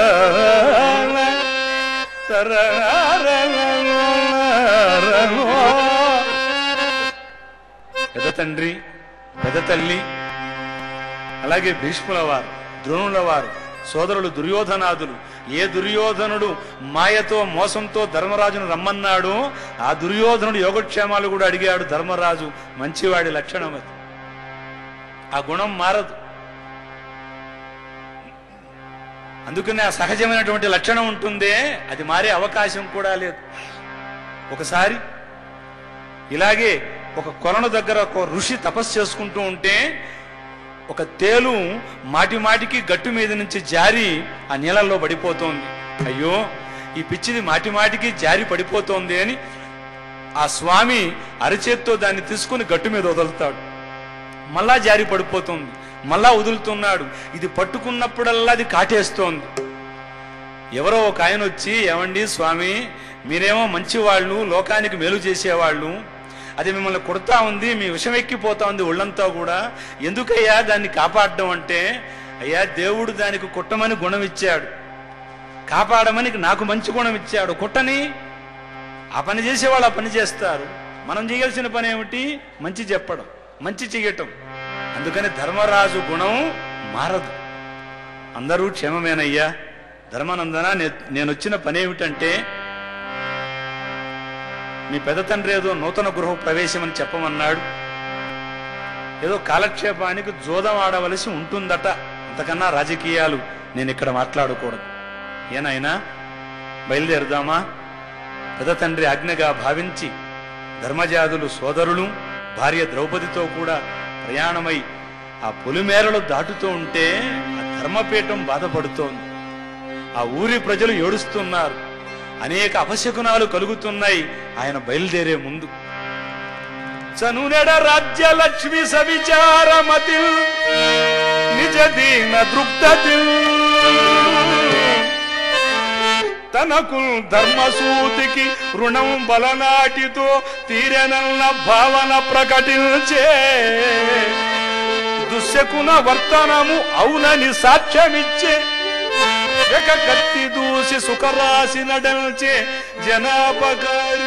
పెద తండ్రి పెద తల్లి, అలాగే భీష్ముల వారు, ద్రోణుల వారు, సోదరులు దుర్యోధనాదులు. ఏ దుర్యోధనుడు మాయతో మోసంతో ధర్మరాజును రమ్మన్నాడు, ఆ దుర్యోధనుడు యోగక్షేమాలు కూడా అడిగాడు ధర్మరాజు. మంచివాడి లక్షణం అది. ఆ గుణం మారదు. అందుకనే ఆ సహజమైనటువంటి లక్షణం ఉంటుందే, అది మారే అవకాశం కూడా లేదు. ఒకసారి ఇలాగే ఒక కొలను దగ్గర ఒక ఋషి తపస్సు చేసుకుంటూ ఉంటే ఒక తేలు మాటి మాటికి గట్టు మీద నుంచి జారి ఆ నీళ్ళల్లో పడిపోతోంది. అయ్యో, ఈ పిచ్చిది మాటి మాటికి జారి పడిపోతోంది అని ఆ స్వామి అరచేత్తో దాన్ని తీసుకుని గట్టు మీద వదులుతాడు. మళ్ళా జారి పడిపోతుంది, మళ్ళా వదులుతున్నాడు. ఇది పట్టుకున్నప్పుడల్లా అది కాటేస్తోంది. ఎవరో ఒక ఆయన వచ్చి, ఏమండి స్వామి, మీరేమో మంచివాళ్ళు, లోకానికి మేలు చేసేవాళ్ళు, అది మిమ్మల్ని కొడతా ఉంది, మీ విషం ఎక్కిపోతా ఉంది ఒళ్ళంతా కూడా, ఎందుకయ్యా దాన్ని కాపాడడం అంటే, అయ్యా దేవుడు దానికి కొట్టమని గుణం ఇచ్చాడు, కాపాడమని నాకు మంచి గుణం ఇచ్చాడు. కొట్టని ఆ పని చేసేవాళ్ళు ఆ పని చేస్తారు. మనం చేయాల్సిన పని ఏమిటి? మంచి చెప్పడం, మంచి చెయ్యటం. అందుకని ధర్మరాజు గుణం మారదు. అందరూ క్షేమమేనయ్యా, ధర్మానందన, నేను వచ్చిన పని ఏమిటంటే, మీ పెద్ద తండ్రి ఏదో నూతన గృహ ప్రవేశం అని చెప్పమన్నాడు. ఏదో కాలక్షేపానికి జోదం ఆడవలసి ఉంటుందట, అంతకన్నా రాజకీయాలు నేను ఇక్కడ మాట్లాడకూడదు. ఏనాయనా బయలుదేరుదామా? పెద్ద తండ్రి ఆజ్ఞగా భావించి ధర్మజాదులు సోదరులు భార్య ద్రౌపదితో కూడా ప్రయాణమై ఆ పొలిమేరలు దాటుతూ ఉంటే ఆ ధర్మపీఠం బాధపడుతోంది. ఆ ఊరి ప్రజలు ఏడుస్తున్నారు, అనేక అపశకునాలు కలుగుతున్నాయి. ఆయన బయలుదేరే ముందు చనునెడ రాజ్య లక్ష్మి సవిచారమతి నిజ దీన దృప్తతి తనకు ధర్మసూతికి రుణం బలనాటితో తీరెనన్న భావన ప్రకటించే దుశ్శకున వర్తనము అవునని సాక్ష్యమిచ్చే ఒక కత్తి దూసి సుఖరాశి నడల్చే జనాపకారి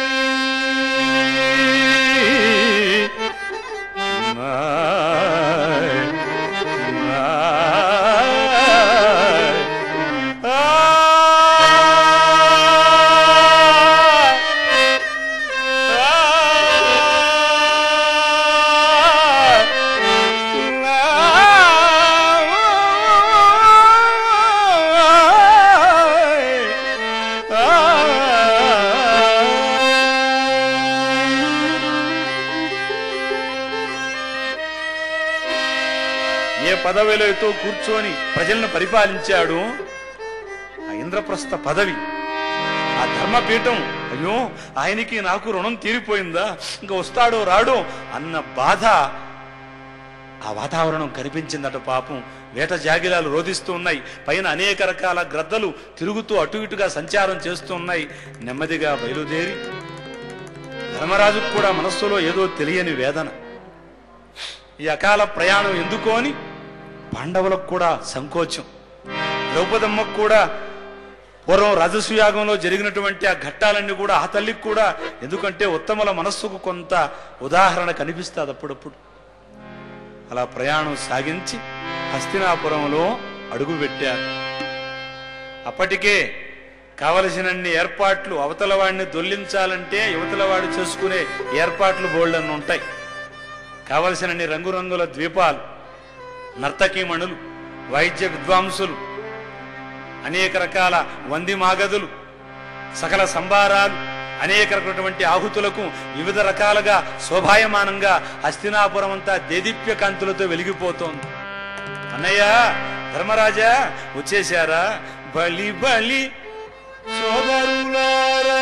పదవిలో కూర్చొని ప్రజలను పరిపాలించాడు. ఆ ఇంద్రప్రస్థ పదవి, ఆ ధర్మపీఠం, అయ్యో ఆయనకి నాకు రుణం తీరిపోయిందా, ఇంకా వస్తాడో రాడో అన్న బాధ ఆ వాతావరణం కనిపించిందట. పాపం వేట జాగిలాలు రోధిస్తూ ఉన్నాయి, పైన అనేక రకాల గ్రద్దలు తిరుగుతూ అటు ఇటుగా సంచారం చేస్తూ ఉన్నాయి. నెమ్మదిగా బయలుదేరి ధర్మరాజుకు కూడా మనస్సులో ఏదో తెలియని వేదన. ఈ అకాల ప్రయాణం ఎందుకో అని పాండవులకు కూడా సంకోచం. ద్రౌపదమ్మకు కూడా పూర్వం రాజసూయాగంలో జరిగినటువంటి ఆ ఘట్టాలన్నీ కూడా ఆ తల్లికి కూడా, ఎందుకంటే ఉత్తమల మనస్సుకు కొంత ఉదాహరణ కనిపిస్తుంది అప్పుడప్పుడు. అలా ప్రయాణం సాగించి హస్తినాపురంలో అడుగుపెట్టారు. అప్పటికే కావలసినన్ని ఏర్పాట్లు, అవతల వాడిని దొల్లించాలంటే యువతల వాడు చేసుకునే ఏర్పాట్లు బోల్డన్ని ఉంటాయి. కావలసినన్ని రంగురంగుల ద్వీపాలు, నర్తకీమణులు, వైద్య విద్వాంసులు, అనేక రకాల వంది మాగదులు, సకల సంభారాలు, అనేక రకమైనటువంటి ఆహుతులకు వివిధ రకాలుగా శోభాయమానంగా హస్తినాపురం అంతా దేదీప్య కాంతులతో వెలిగిపోతోంది. అన్నయ్య ధర్మరాజా వచ్చేశారా? బలి బలి సోదరులారా,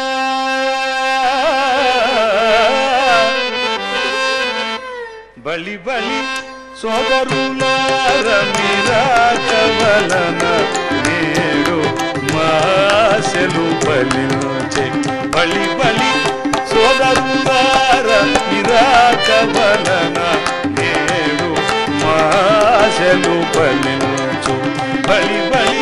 బలి బలి సోదరులారా, మీరాకవలన నేడు మాసెలు బలించే. బలి బలి సోదరులారా, మీరాకవలన నేడు మాసెలు బలించు. బలి బలి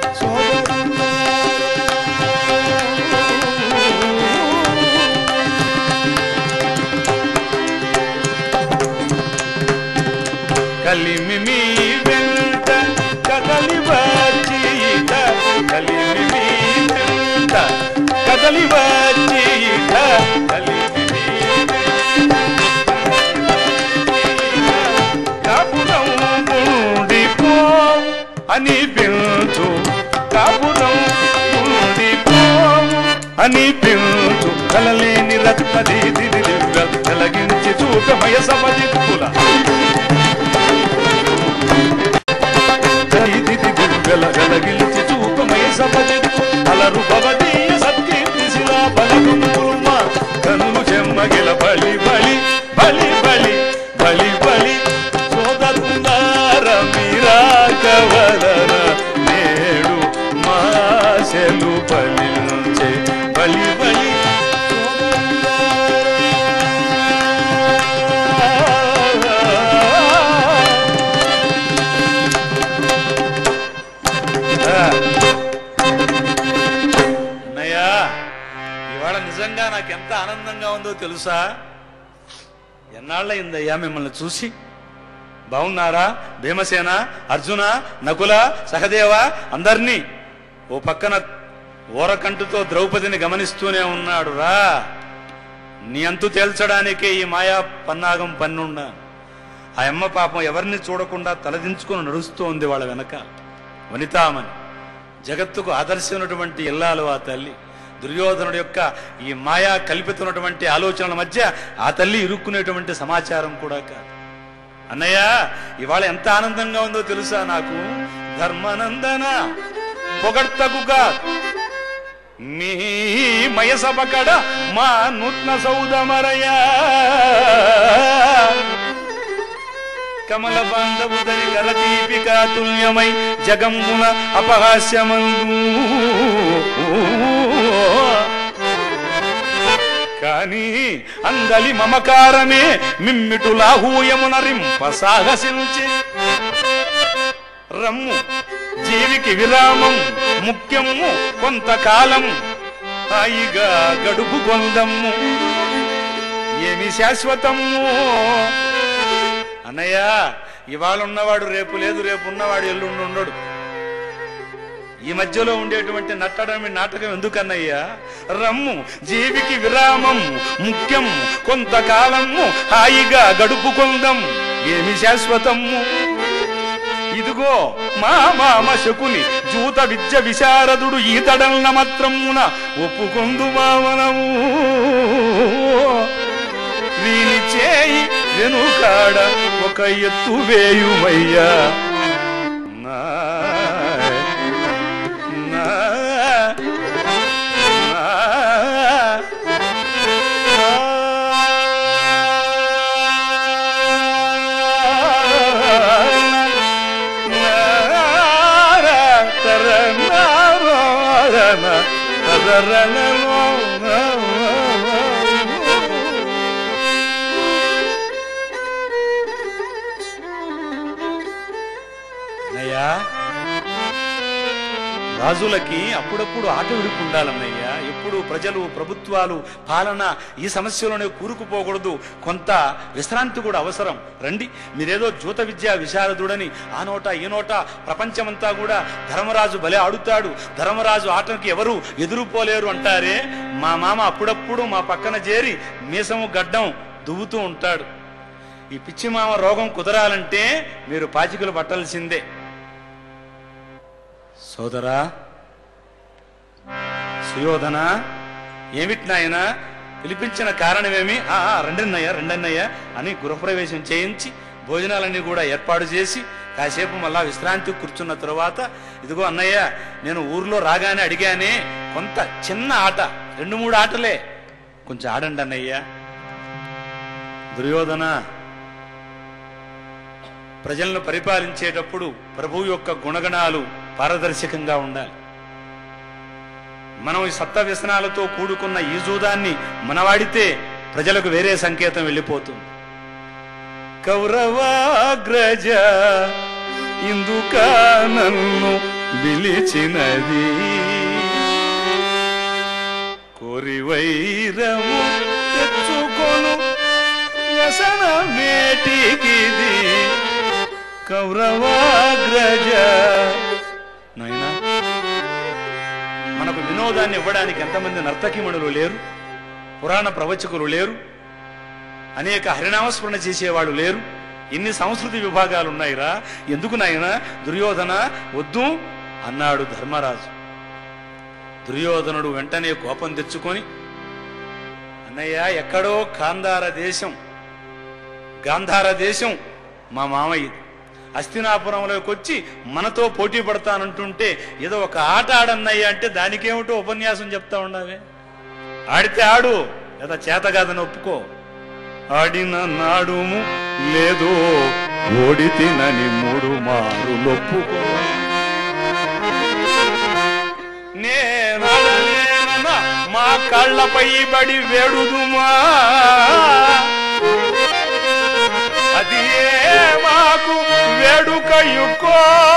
కలిమి మీ వెంట కదలి వచ్చీట, కలిమి మీ వెంట కదలి వచ్చీట, కలిమి మీ కాపురం ఉండిపో అని పిలుచు, కాపురం ఉండిపో అని పిలుచు. కలలేని రత్నది దివ్య వెలగించి చూపమయ సమదిక్కుల వెలగిలిచి చూపమై సపది అలరు భవదీయ సత్కీర్తి శిలా బలగుంపుల్మ కనులు చెమ్మగిల. బలి బలి బలి బలి బలి బలి సోదరులార, మీరాకవలన నేడు మాసెలు బలించే. బలి బలి నిజంగా నాకు ఎంత ఆనందంగా ఉందో తెలుసా? ఎన్నాళ్ళయిందయ్యా మిమ్మల్ని చూసి. బాగున్నారా? భీమసేన, అర్జున, నకుల, సహదేవ అందరినీ ఓ పక్కన ఓరకంటుతో ద్రౌపదిని గమనిస్తూనే ఉన్నాడు. రా, నీ అంతు తేల్చడానికే ఈ మాయా పన్నాగం పన్నున్నా. ఆ అమ్మ పాపం ఎవరిని చూడకుండా తలదించుకుని నడుస్తోంది వాళ్ళ వెనక. వనితామని జగత్తుకు ఆదర్శమైనటువంటి ఇల్లాలు ఆ తల్లి. దుర్యోధనుడి యొక్క ఈ మాయా కల్పితున్నటువంటి ఆలోచనల మధ్య ఆ తల్లి ఇరుక్కునేటువంటి సమాచారం కూడా కాదు. అన్నయ్య ఇవాళ ఎంత ఆనందంగా ఉందో తెలుసా నాకు? ధర్మనందన పొగడ్తకుగా మీ మయసపకడ మా నూత్న సౌదమరయా కమల బాంధవుదని గరదీపికా తుల్యమై జగంబున అపహాస్యమందు కానీ అందలి మమకారమే మిమ్మిటులాహూయమున రింప సాహసించి. రమ్ము జీవికి విరామం ముఖ్యము, కొంతకాలం హాయిగా గడుపు కొందమ్ము, ఏమి శాశ్వతము. అన్నయ్య ఇవాళ ఉన్నవాడు రేపు లేదు, రేపు ఉన్నవాడు ఎల్లుండి ఉండడు. ఈ మధ్యలో ఉండేటువంటి నట్టడమి నాటకం ఎందుకన్నయ్యా? రమ్ము జీవికి విరామం ముఖ్యం, కొంతకాలము హాయిగా గడుపుకొందం, ఏమి శాశ్వతము. ఇదిగో మా మామ శకుని జూత విద్య విశారదుడు ఈతడల్న మాత్రమున ఒప్పుకొందు మామనము. వీని చేయి వెనుకాడ ఒక ఎత్తు వేయుమయ్యా. రాజులకి అప్పుడప్పుడు ఆట విడుపు ఉండాలన్నయ్యా. ఎప్పుడు ప్రజలు, ప్రభుత్వాలు, పాలన ఈ సమస్యలోనే కూరుకుపోకూడదు. కొంత విశ్రాంతి కూడా అవసరం. రండి, మీరేదో జూత విద్యా విశారదుడని ఆ నోట ఈ నోట ప్రపంచమంతా కూడా ధర్మరాజు భలే ఆడుతాడు, ధర్మరాజు ఆటకి ఎవరు ఎదురుపోలేరు అంటారే. మా మామ అప్పుడప్పుడు మా పక్కన చేరి మీసము గడ్డం దువ్వుతూ ఉంటాడు. ఈ పిచ్చి మామ రోగం కుదరాలంటే మీరు పాచికలు పట్టాల్సిందే. సోదరా సుయోధన, ఏమిటి నాయన పిలిపించిన కారణమేమి? రెండన్నయ్య అని గృహప్రవేశం చేయించి భోజనాలన్నీ కూడా ఏర్పాటు చేసి కాసేపు మళ్ళా విశ్రాంతి కూర్చున్న తరువాత, ఇదిగో అన్నయ్య, నేను ఊర్లో రాగానే అడిగానే, కొంత చిన్న ఆట, 2-3 ఆటలే, కొంచెం ఆడండి అన్నయ్య. దుర్యోధన, ప్రజలను పరిపాలించేటప్పుడు ప్రభువు యొక్క గుణగణాలు పారదర్శకంగా ఉండాలి. మనం ఈ సప్త వ్యసనాలతో కూడుకున్న ఈ జూదాన్ని మనవాడితే ప్రజలకు వేరే సంకేతం వెళ్ళిపోతుంది. కౌరవాగ్రజ ఇందుక నన్ను పిలిచినది, కోరి వైరము తెచ్చుకొను వ్యసన మేటికిది. కౌరవాగ్రజ, నాయనా, మనకు వినోదాన్ని ఇవ్వడానికి ఎంతమంది నర్తకిమణులు లేరు, పురాణ ప్రవచకులు లేరు, అనేక హరినామస్మరణ చేసేవాళ్ళు లేరు. ఇన్ని సంస్కృతి విభాగాలు ఉన్నాయిరా. ఎందుకు నాయనా దుర్యోధన వద్దు అన్నాడు ధర్మరాజు. దుర్యోధనుడు వెంటనే కోపం తెచ్చుకొని, అన్నయ్య, ఎక్కడో గాంధార దేశం మా మామయ్య, హస్తినాపురంలోకి వచ్చి మనతో పోటీ పడతానంటుంటే ఏదో ఒక ఆట ఆడన్నయ్య అంటే దానికేమిటో ఉపన్యాసం చెప్తా ఉండవే. ఆడితే ఆడు, లేదా చేత కాదని ఒప్పుకో. ఆడిన నాడుము లేదో ఓడితినని 3 మారులొప్పుకో. నేనన్నా మా కళ్ళపై బడి వేడుదుమా, అది మాకు వేడుకయుకో.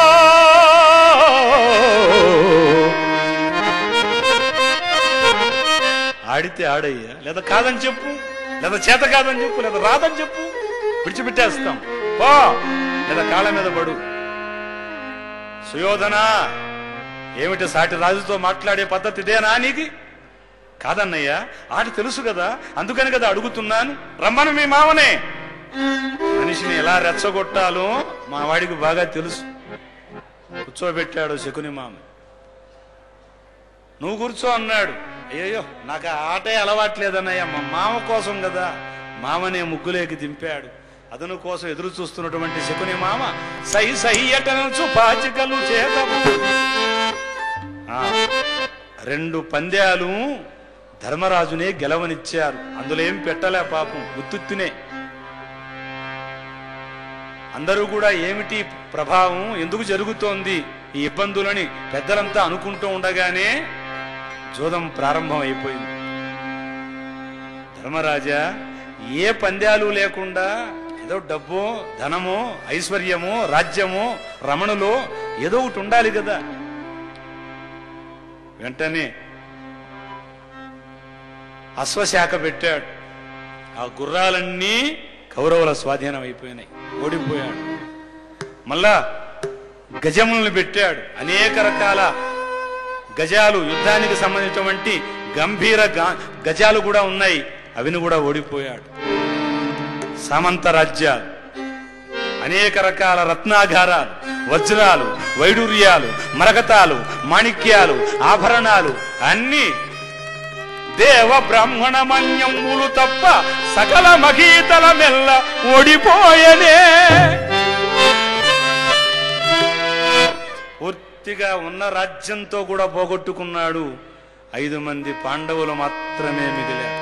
ఆడితే ఆడయ్యా, లేదా కాదని చెప్పు, లేదా చేత కాదని చెప్పు, లేదా రాదని చెప్పు, విడిచిపెట్టేస్తాం పో, లేదా కాళ్ళ మీద పడు. సుయోధన, ఏమిటి సాటి రాజుతో మాట్లాడే పద్ధతి ఇదేనా నీది? కాదన్నయ్యా, ఆట తెలుసు కదా, అందుకని కదా అడుగుతున్నాను. రమ్మను మీ మామనే. మనిషిని ఎలా రెచ్చగొట్టాలో మా వాడికి బాగా తెలుసు. కూర్చోబెట్టాడు శకుని మామ. నువ్వు కూర్చో అన్నాడు. అయ్యో, నాకు ఆ ఆటే అలవాట్లేదన్నయ్య, మా మామ కోసం కదా. మామనే ముగ్గులేకి దింపాడు. అతను కోసం ఎదురు చూస్తున్నటువంటి శకుని మామ సహి పాచికలు చేత 2 పంద్యాలు ధర్మరాజునే గెలవనిచ్చారు. అందులో ఏం పెట్టలే పాపం, గుత్తునే. అందరూ కూడా ఏమిటి ప్రభావం, ఎందుకు జరుగుతోంది ఈ ఇబ్బందులని పెద్దలంతా అనుకుంటూ ఉండగానే జోదం ప్రారంభం అయిపోయింది. ధర్మరాజా, ఏ పంద్యాలు లేకుండా ఏదో డబ్బో, ధనమో, ఐశ్వర్యమో, రాజ్యమో, రమణులో ఏదో ఒకటి ఉండాలి కదా. వెంటనే అశ్వశాఖ పెట్టాడు. ఆ గుర్రాలన్నీ కౌరవుల స్వాధీనం అయిపోయినాయి, ఓడిపోయాడు. మళ్ళా గజములను పెట్టాడు. అనేక రకాల గజాలు, యుద్ధానికి సంబంధించినటువంటి గంభీర గజాలు కూడా ఉన్నాయి, అవిని కూడా ఓడిపోయాడు. సామంత రాజ్యాలు, అనేక రకాల రత్నాగారాలు, వజ్రాలు, వైడూర్యాలు, మరకతాలు, మాణిక్యాలు, ఆభరణాలు అన్ని దేవ బ్రాహ్మణ మన్యములు తప్ప సకల మగీతల మెల్ల ఓడిపోయనే. పూర్తిగా ఉన్న రాజ్యంతో కూడా పోగొట్టుకున్నాడు. 5 మంది పాండవులు మాత్రమే మిగిలారు.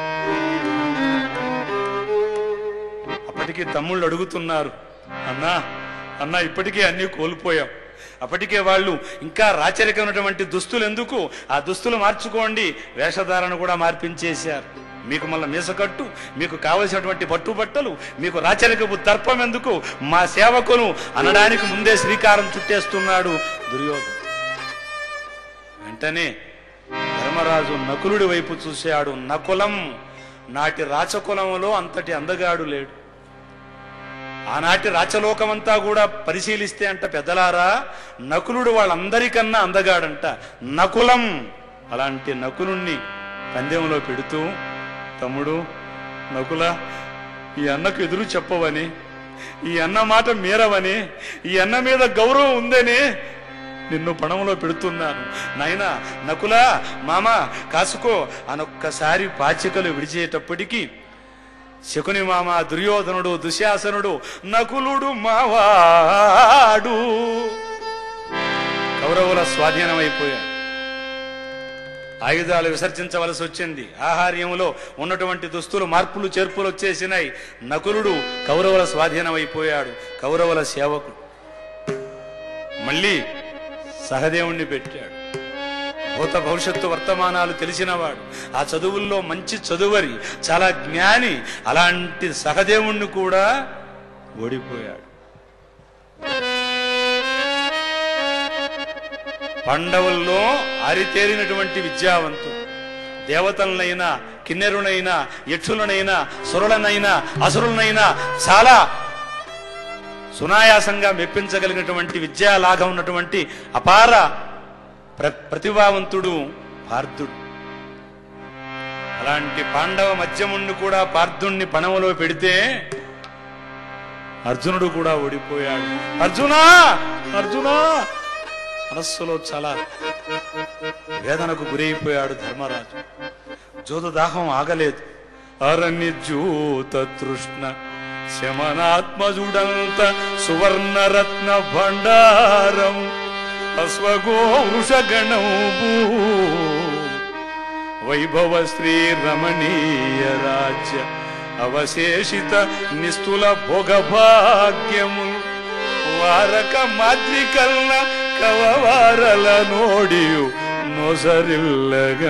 అప్పటికి తమ్ముళ్ళు అడుగుతున్నారు, అన్నా ఇప్పటికే అన్ని కోల్పోయాం. అప్పటికే వాళ్ళు ఇంకా రాచరికమైనటువంటి దుస్తులు ఎందుకు, ఆ దుస్తులు మార్చుకోండి, వేషధారణ కూడా మార్పించేశారు. మీకు మళ్ళీ మీసకట్టు, మీకు కావలసినటువంటి పట్టుబట్టలు, మీకు రాచరికపు దర్పం ఎందుకు, మా సేవకులు అనడానికి ముందే శ్రీకారం చుట్టేస్తున్నాడు దుర్యోధను. వెంటనే ధర్మరాజు నకులుడి వైపు చూశాడు. నకులం నాటి రాచకులంలో అంతటి అందగాడు లేడు. ఆనాటి రాచలోకమంతా కూడా పరిశీలిస్తే అంట పెద్దలారా, నకులుడు వాళ్ళందరికన్నా అందగాడంట. నకులం, అలాంటి నకులుణ్ణి పందెంలో పెడుతూ, తమ్ముడు నకుల, ఈ అన్నకు ఎదురు చెప్పవని, ఈ అన్న మాట మీరవని, ఈ అన్న మీద గౌరవం ఉందని నిన్ను పణంలో పెడుతున్నాను. నాయనా నకులా, మామ కాసుకో అనొక్కసారి పాచికలు విడిచేటప్పటికీ శకుని మామ, దుర్యోధనుడు, దుశ్శాసనుడు, నకులుడు మావాడు కౌరవుల స్వాధీనమైపోయాడు. ఆయుధాలు విసర్జించవలసి వచ్చింది. ఆహార్యంలో ఉన్నటువంటి దుస్తులు మార్పులు చేర్పులు వచ్చేసినాయి. నకులుడు కౌరవుల స్వాధీనమైపోయాడు, కౌరవుల సేవకుడు. మళ్ళీ సహదేవుణ్ణి పెట్టాడు. భూత భవిష్యత్తు వర్తమానాలు తెలిసినవాడు, ఆ చదువుల్లో మంచి చదువరి, చాలా జ్ఞాని. అలాంటి సహదేవుణ్ణి కూడా ఓడిపోయాడు. పాండవుల్లో ఆరితేరినటువంటి విద్యావంతుడు. దేవతలనైనా, కిన్నెరునైనా, యక్షులనైనా, సురులనైనా, అసురులనైనా చాలా సునాయాసంగా మెప్పించగలిగినటువంటి విద్యాలాగా ఉన్నటువంటి అపార ప్రతిభావంతుడు పార్థుడు. అలాంటి పాండవ మధ్యముణ్ణి కూడా పార్థుణ్ణి పణములో పెడితే అర్జునుడు కూడా ఓడిపోయాడు. అర్జునా అర్జునా మనస్సులో చాలా వేదనకు గురైపోయాడు ధర్మరాజు. జోతదాహం ఆగలేదు. అరణ్యజూత తృష్ణ శమనాత్మజుడంత సువర్ణరత్న భండారం అశ్వగో వృషగణౌభూ వైభవ శ్రీ రమణీయ రాజ్య అవశేషిత నిస్తుల భోగభాగ్యము వారక మాద్రికల్న కవవారల నోడియు నొసరిల్లగ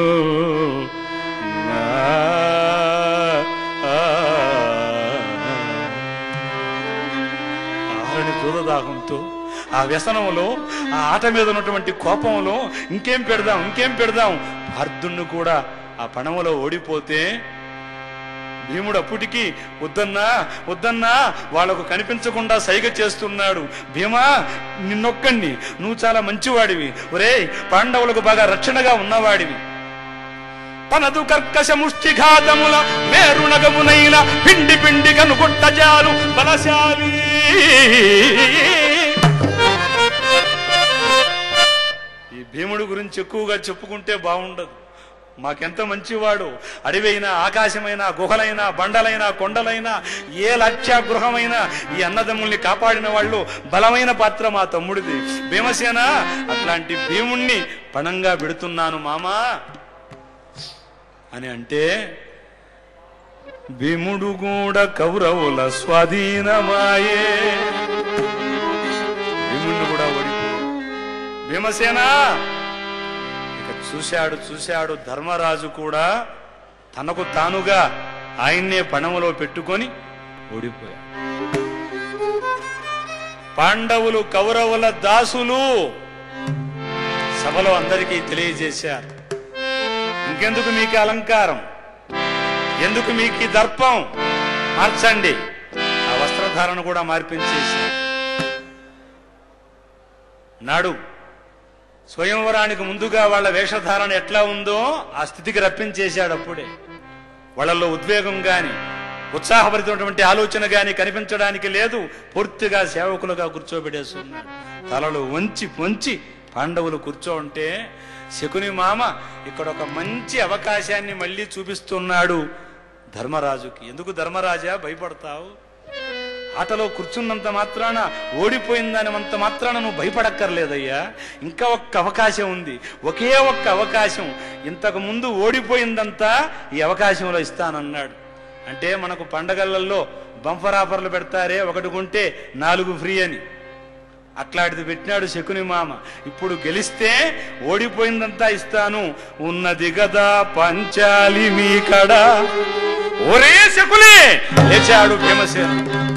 దూరదాహంతో, ఆ వ్యసనంలో, ఆ ఆట మీద ఉన్నటువంటి కోపంలో ఇంకేం పెడదాం పార్థుణ్ణి కూడా ఆ పణములో ఓడిపోతే భీముడు అప్పటికి వద్దన్నా వాళ్లకు కనిపించకుండా సైగ చేస్తున్నాడు. భీమా నిన్నొక్కడిని, నువ్వు చాలా మంచివాడివి, ఒరేయ్ పాండవులకు బాగా రక్షణగా ఉన్నవాడివి. తనదు కర్కశ ముష్టిఘాతముల మేరునగమునైన పిండి పిండి కనుగొట్టజాలు బలశాలి. ఈ భీముడు గురించి ఎక్కువగా చెప్పుకుంటే బాగుండదు. మాకెంత మంచివాడు. అడవైనా, ఆకాశమైనా, గుహలైనా, బండలైనా, కొండలైనా, ఏ లక్ష్య గృహమైనా ఈ అన్నదమ్ముల్ని కాపాడిన వాళ్ళు బలమైన పాత్ర మా తమ్ముడిది భీమసేన. అట్లాంటి భీముణ్ణి పణంగా పెడుతున్నాను మామా అని అంటే, భీముడు కూడా కౌరవుల స్వాధీనమాయే. భీముడిని కూడా ఓడిపోయాడు భీమసేన. చూశాడు ధర్మరాజు కూడా తనకు తానుగా ఆయన్నే పణములో పెట్టుకొని ఓడిపోయాడు. పాండవులు కౌరవుల దాసులు సభలో అందరికీ తెలియజేశారు. ఇంకెందుకు మీకు అలంకారం, ఎందుకు మీకు దర్పం, మార్చండి. ఆ వస్త్రధారణ కూడా మార్పించేశారు. నాడు స్వయంవరానికి ముందుగా వాళ్ళ వేషధారణ ఎట్లా ఉందో ఆ స్థితికి రప్పించేశాడు. అప్పుడే వాళ్ళల్లో ఉద్వేగం గాని, ఉత్సాహభరితమైనటువంటి ఆలోచన గాని కనిపించడానికి లేదు. పూర్తిగా సేవకులుగా కూర్చోబెట్టేస్తున్నాడు. తలలు వంచి పాండవులు కూర్చోంటే శకుని మామ ఇక్కడ ఒక మంచి అవకాశాన్ని మళ్ళీ చూపిస్తున్నాడు ధర్మరాజుకి. ఎందుకు ధర్మరాజా భయపడతావు? ఆటలో కూర్చున్నంత మాత్రాన, ఓడిపోయిందనంత మాత్రాన నువ్వు భయపడక్కర్లేదయ్యా. ఇంకా ఒక్క అవకాశం ఉంది, ఒకే ఒక్క అవకాశం. ఇంతకు ముందు ఓడిపోయిందంతా ఈ అవకాశంలో ఇస్తానన్నాడు. అంటే మనకు పండగలలో బంపర్ ఆఫర్లు పెడతారే, ఒకటి కొంటే 4 ఫ్రీ అని, అట్లాంటిది పెట్టినాడు శకుని మామ. ఇప్పుడు గెలిస్తే ఓడిపోయిందంతా ఇస్తాను, ఉన్నది గదా పంచాలి మీ కడ. ఒరే శకుని లేచాడు భీమసేన.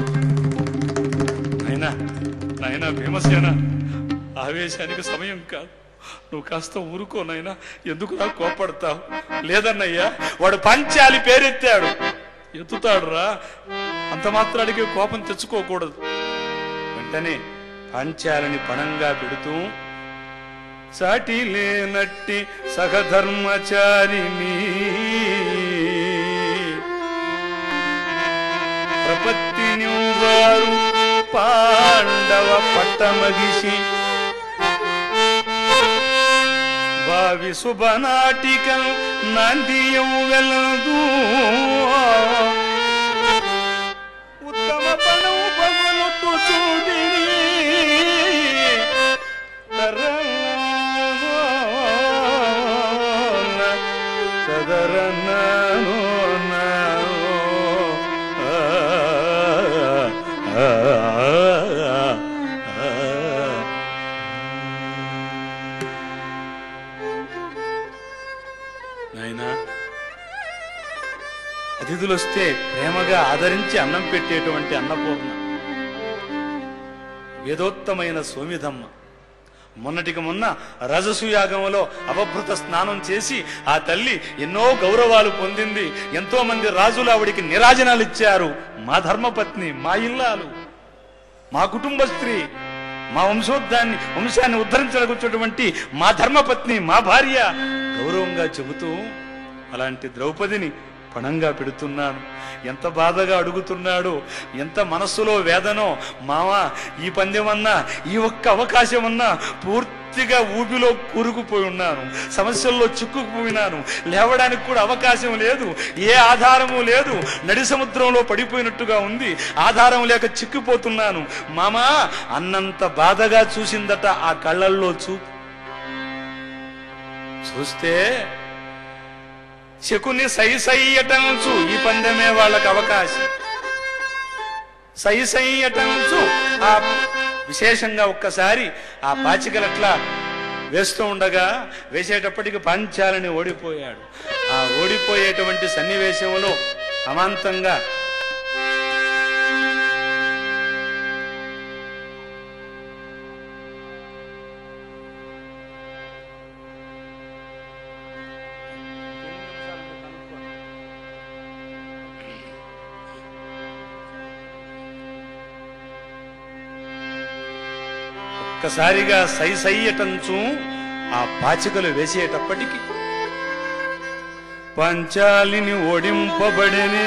నాయనా భీమసేన, ఆవేశానికి సమయం కాదు, నువ్వు కాస్త ఊరుకో నాయనా. ఎందుకు నాకు కోపడతావు? లేదన్నయ్యా, వాడు పంచాలి పేరెత్తాడు, ఎత్తుతాడు రా, అంత మాత్రానికి కోపం తెచ్చుకోకూడదు. వెంటనే పంచాలని పణంగా పెడుతూ, సాటి లేనట్టి సహధర్మచారిని ప్రపత్తిని వారు పాండవ పట్టమగిషి భావి శుభనాటికం నాందియం వెలదు ఉత్తమ పణం పగులుతూ చూడి చదరన్నాను నాయనా, అతిథులు వస్తే ప్రేమగా ఆదరించి అన్నం పెట్టేటువంటి అన్నపూర్ణ, వేదోత్తమైన సోమిదమ్మ, మొన్నటికి మొన్న రజసూయాగంలో అవభృత స్నానం చేసి ఆ తల్లి ఎన్నో గౌరవాలు పొందింది. ఎంతో మంది రాజులు ఆవిడికి నిరాజనాలు ఇచ్చారు. మా ధర్మపత్ని, మా ఇల్లాలు, మా కుటుంబ స్త్రీ, మా వంశాన్ని ఉద్ధరించగొచ్చేటువంటి మా ధర్మపత్ని, మా భార్య గౌరవంగా చెబుతూ అలాంటి ద్రౌపదిని పణంగా పెడుతున్నాను. ఎంత బాధగా అడుగుతున్నాడో, ఎంత మనస్సులో వేదనో. మావా, ఈ పందెమన్నా, ఈ ఒక్క అవకాశమన్నా పూర్తిగా ఊబిలో కూరుకుపోయి ఉన్నాను, సమస్యల్లో చిక్కుకుపోయినాను, లేవడానికి కూడా అవకాశం లేదు, ఏ ఆధారము లేదు, నడి సముద్రంలో పడిపోయినట్టుగా ఉంది, ఆధారం లేక చిక్కిపోతున్నాను. మామా అన్నంత బాధగా చూసిందట ఆ కళ్ళల్లో చూస్తే శకుని సైసయ్యటంచు, ఈ పందెమే వాళ్ళకి అవకాశం, సైసయ్యటంచు. ఆ విశేషంగా ఒక్కసారి ఆ పాచికలట్లా వేస్తూ ఉండగా వేసేటప్పటికి పాంచాలని ఓడిపోయాడు. ఆ ఓడిపోయేటువంటి సన్నివేశంలో అమాంతంగా ఒక్కసారిగా సైసయ్యటంచు ఆ పాచికలు వేసేటప్పటికి పంచాలిని ఓడింపబడినే.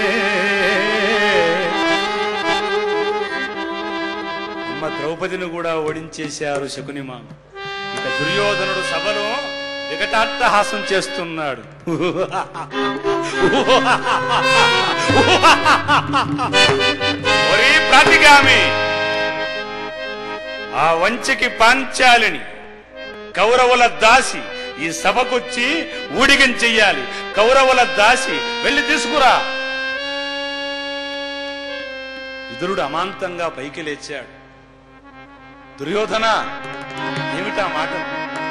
అమ్మ ద్రౌపదిని కూడా ఓడించేశారు శకుని మామ. ఇక దుర్యోధనుడు సభలో వికటాట్టహాసం చేస్తున్నాడు. ఒరే ప్రాతిగామి, ఆ వంచకి పాంచాలిని, కౌరవుల దాసి ఈ సభకొచ్చి ఊడిగం చెయ్యాలి. కౌరవుల దాసి వెళ్ళి తీసుకురా. విదురుడు అమాంతంగా పైకి లేచాడు. దుర్యోధన, ఏమిటా మాటలు,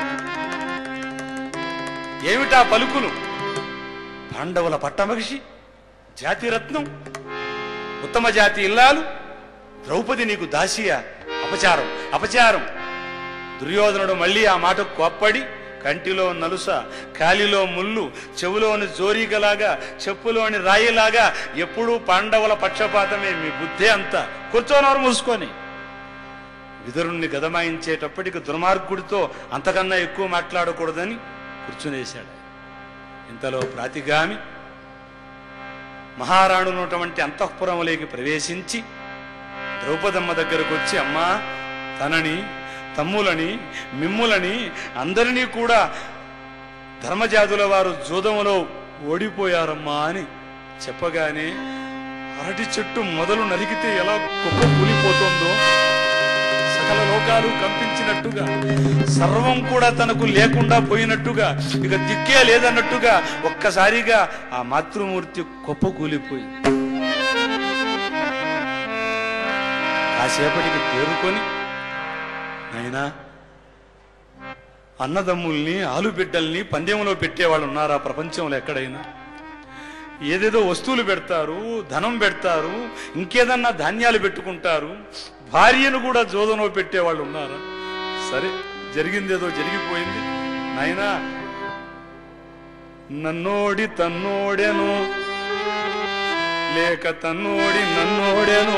ఏమిటా పలుకులు? పాండవుల పట్టమహిషి, జాతిరత్నం, ఉత్తమ జాతి ఇల్లాలు ద్రౌపది నీకు దాసియా? అపచారం, అపచారం. దుర్యోధనుడు మళ్ళీ ఆ మాటకు కోప్పడి కంటిలో నలుస, కాలిలో ముళ్ళు, చెవులోని జోరీగలాగా, చెప్పులోని రాయిలాగా ఎప్పుడూ పాండవుల పక్షపాతమే మీ బుద్ధే అంతా. కూర్చోనోరు మూసుకొని. విదురుణ్ణి గదమాయించేటప్పటికి దుర్మార్గుడితో అంతకన్నా ఎక్కువ మాట్లాడకూడదని కూర్చునేశాడు. ఇంతలో ప్రాతిగామి మహారాణునటువంటి అంతఃపురంలోకి ప్రవేశించి ద్రౌపదమ్మ దగ్గరకు వచ్చి, అమ్మా, తనని, తమ్ములని, మిమ్ములని అందరినీ కూడా ధర్మజాతుల వారు జూదంలో ఓడిపోయారమ్మా అని చెప్పగానే అరటి చెట్టు మొదలు నరికితే ఎలా కుప్ప కూలిపోతుందో, సకల లోకాలు కంపించినట్టుగా, సర్వం కూడా తనకు లేకుండా పోయినట్టుగా, ఇక దిక్కే లేదన్నట్టుగా ఒక్కసారిగా ఆ మాతృమూర్తి కుప్ప కూలిపోయింది. కాసేపటికి తేరుకొని, నాయనా, అన్నదమ్ముల్ని, ఆలుబిడ్డల్ని పందెంలో పెట్టేవాళ్ళు ఉన్నారా ప్రపంచంలో ఎక్కడైనా? ఏదేదో వస్తువులు పెడతారు, ధనం పెడతారు, ఇంకేదన్నా ధాన్యాలు పెట్టుకుంటారు, భార్యను కూడా జోదంలో పెట్టేవాళ్ళు ఉన్నారా? సరే, జరిగిందేదో జరిగిపోయింది. నాయనా, నన్నోడి తన్నోడెను, లేక తన్నోడి నన్నోడెను.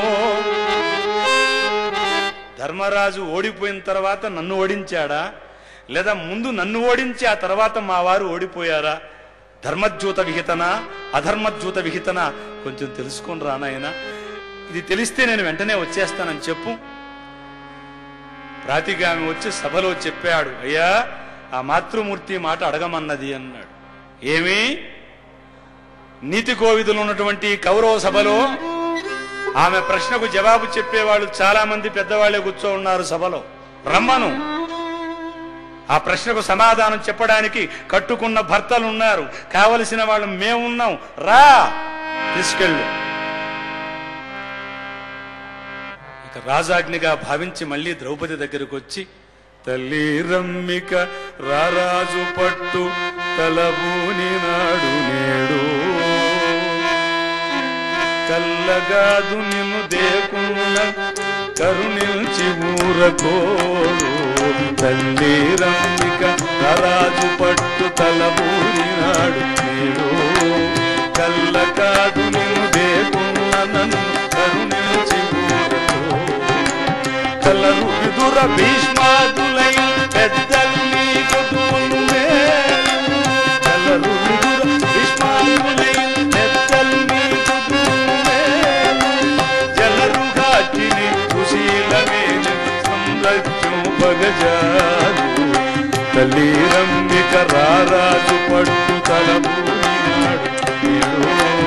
ధర్మరాజు ఓడిపోయిన తర్వాత నన్ను ఓడించాడా, లేదా ముందు నన్ను ఓడించి ఆ తర్వాత మా వారు ఓడిపోయారా? ధర్మజ్యూత విహితనా, అధర్మజ్యూత విహితనా? కొంచెం తెలుసుకొని రా నాయనా. ఇది తెలిస్తే నేను వెంటనే వచ్చేస్తానని చెప్పు. ప్రాతిగామి వచ్చి సభలో చెప్పాడు, అయ్యా ఆ మాతృమూర్తి మాట అడగమన్నది అన్నాడు. ఏమి? నీతి కోవిదులు ఉన్నటువంటి కౌరవ సభలో ఆమె ప్రశ్నకు జవాబు చెప్పేవాళ్ళు చాలా మంది పెద్దవాళ్లే కూర్చో ఉన్నారు సభలో. రమ్మను, ఆ ప్రశ్నకు సమాధానం చెప్పడానికి కట్టుకున్న భర్తలు ఉన్నారు, కావలసిన వాళ్ళు మేమున్నాం, రా తీసుకెళ్ళు. ఇక రాజాజ్ఞిగా భావించి మళ్ళీ ద్రౌపది దగ్గరకు వచ్చి, తల్లి రమ్మిక రారాజు పట్టు తలబూని నాడు నేడు కల్లగాదు నిన్ను దేకున్న కరుణించి ఊరకోడు. తల్లి రమ్మిక రారాజు పట్టు తలబూని నాడు నేడు కల్లగాదు నిన్ను దేకున్న నన్ను కరుణించి ఊరకోడు. కలరు విదుర భీష్మాదులై పెద్దలు నీ కొడుకునే. కలరు విదుర భీష్మాదులై పెద్దలు నీ కొడుకునే. జలరుగాటిని కుశీలమే సంరక్షోపగజాలు. తల్లి రమ్మిక రారాజు పట్టు తలబూనినాడు నేడు.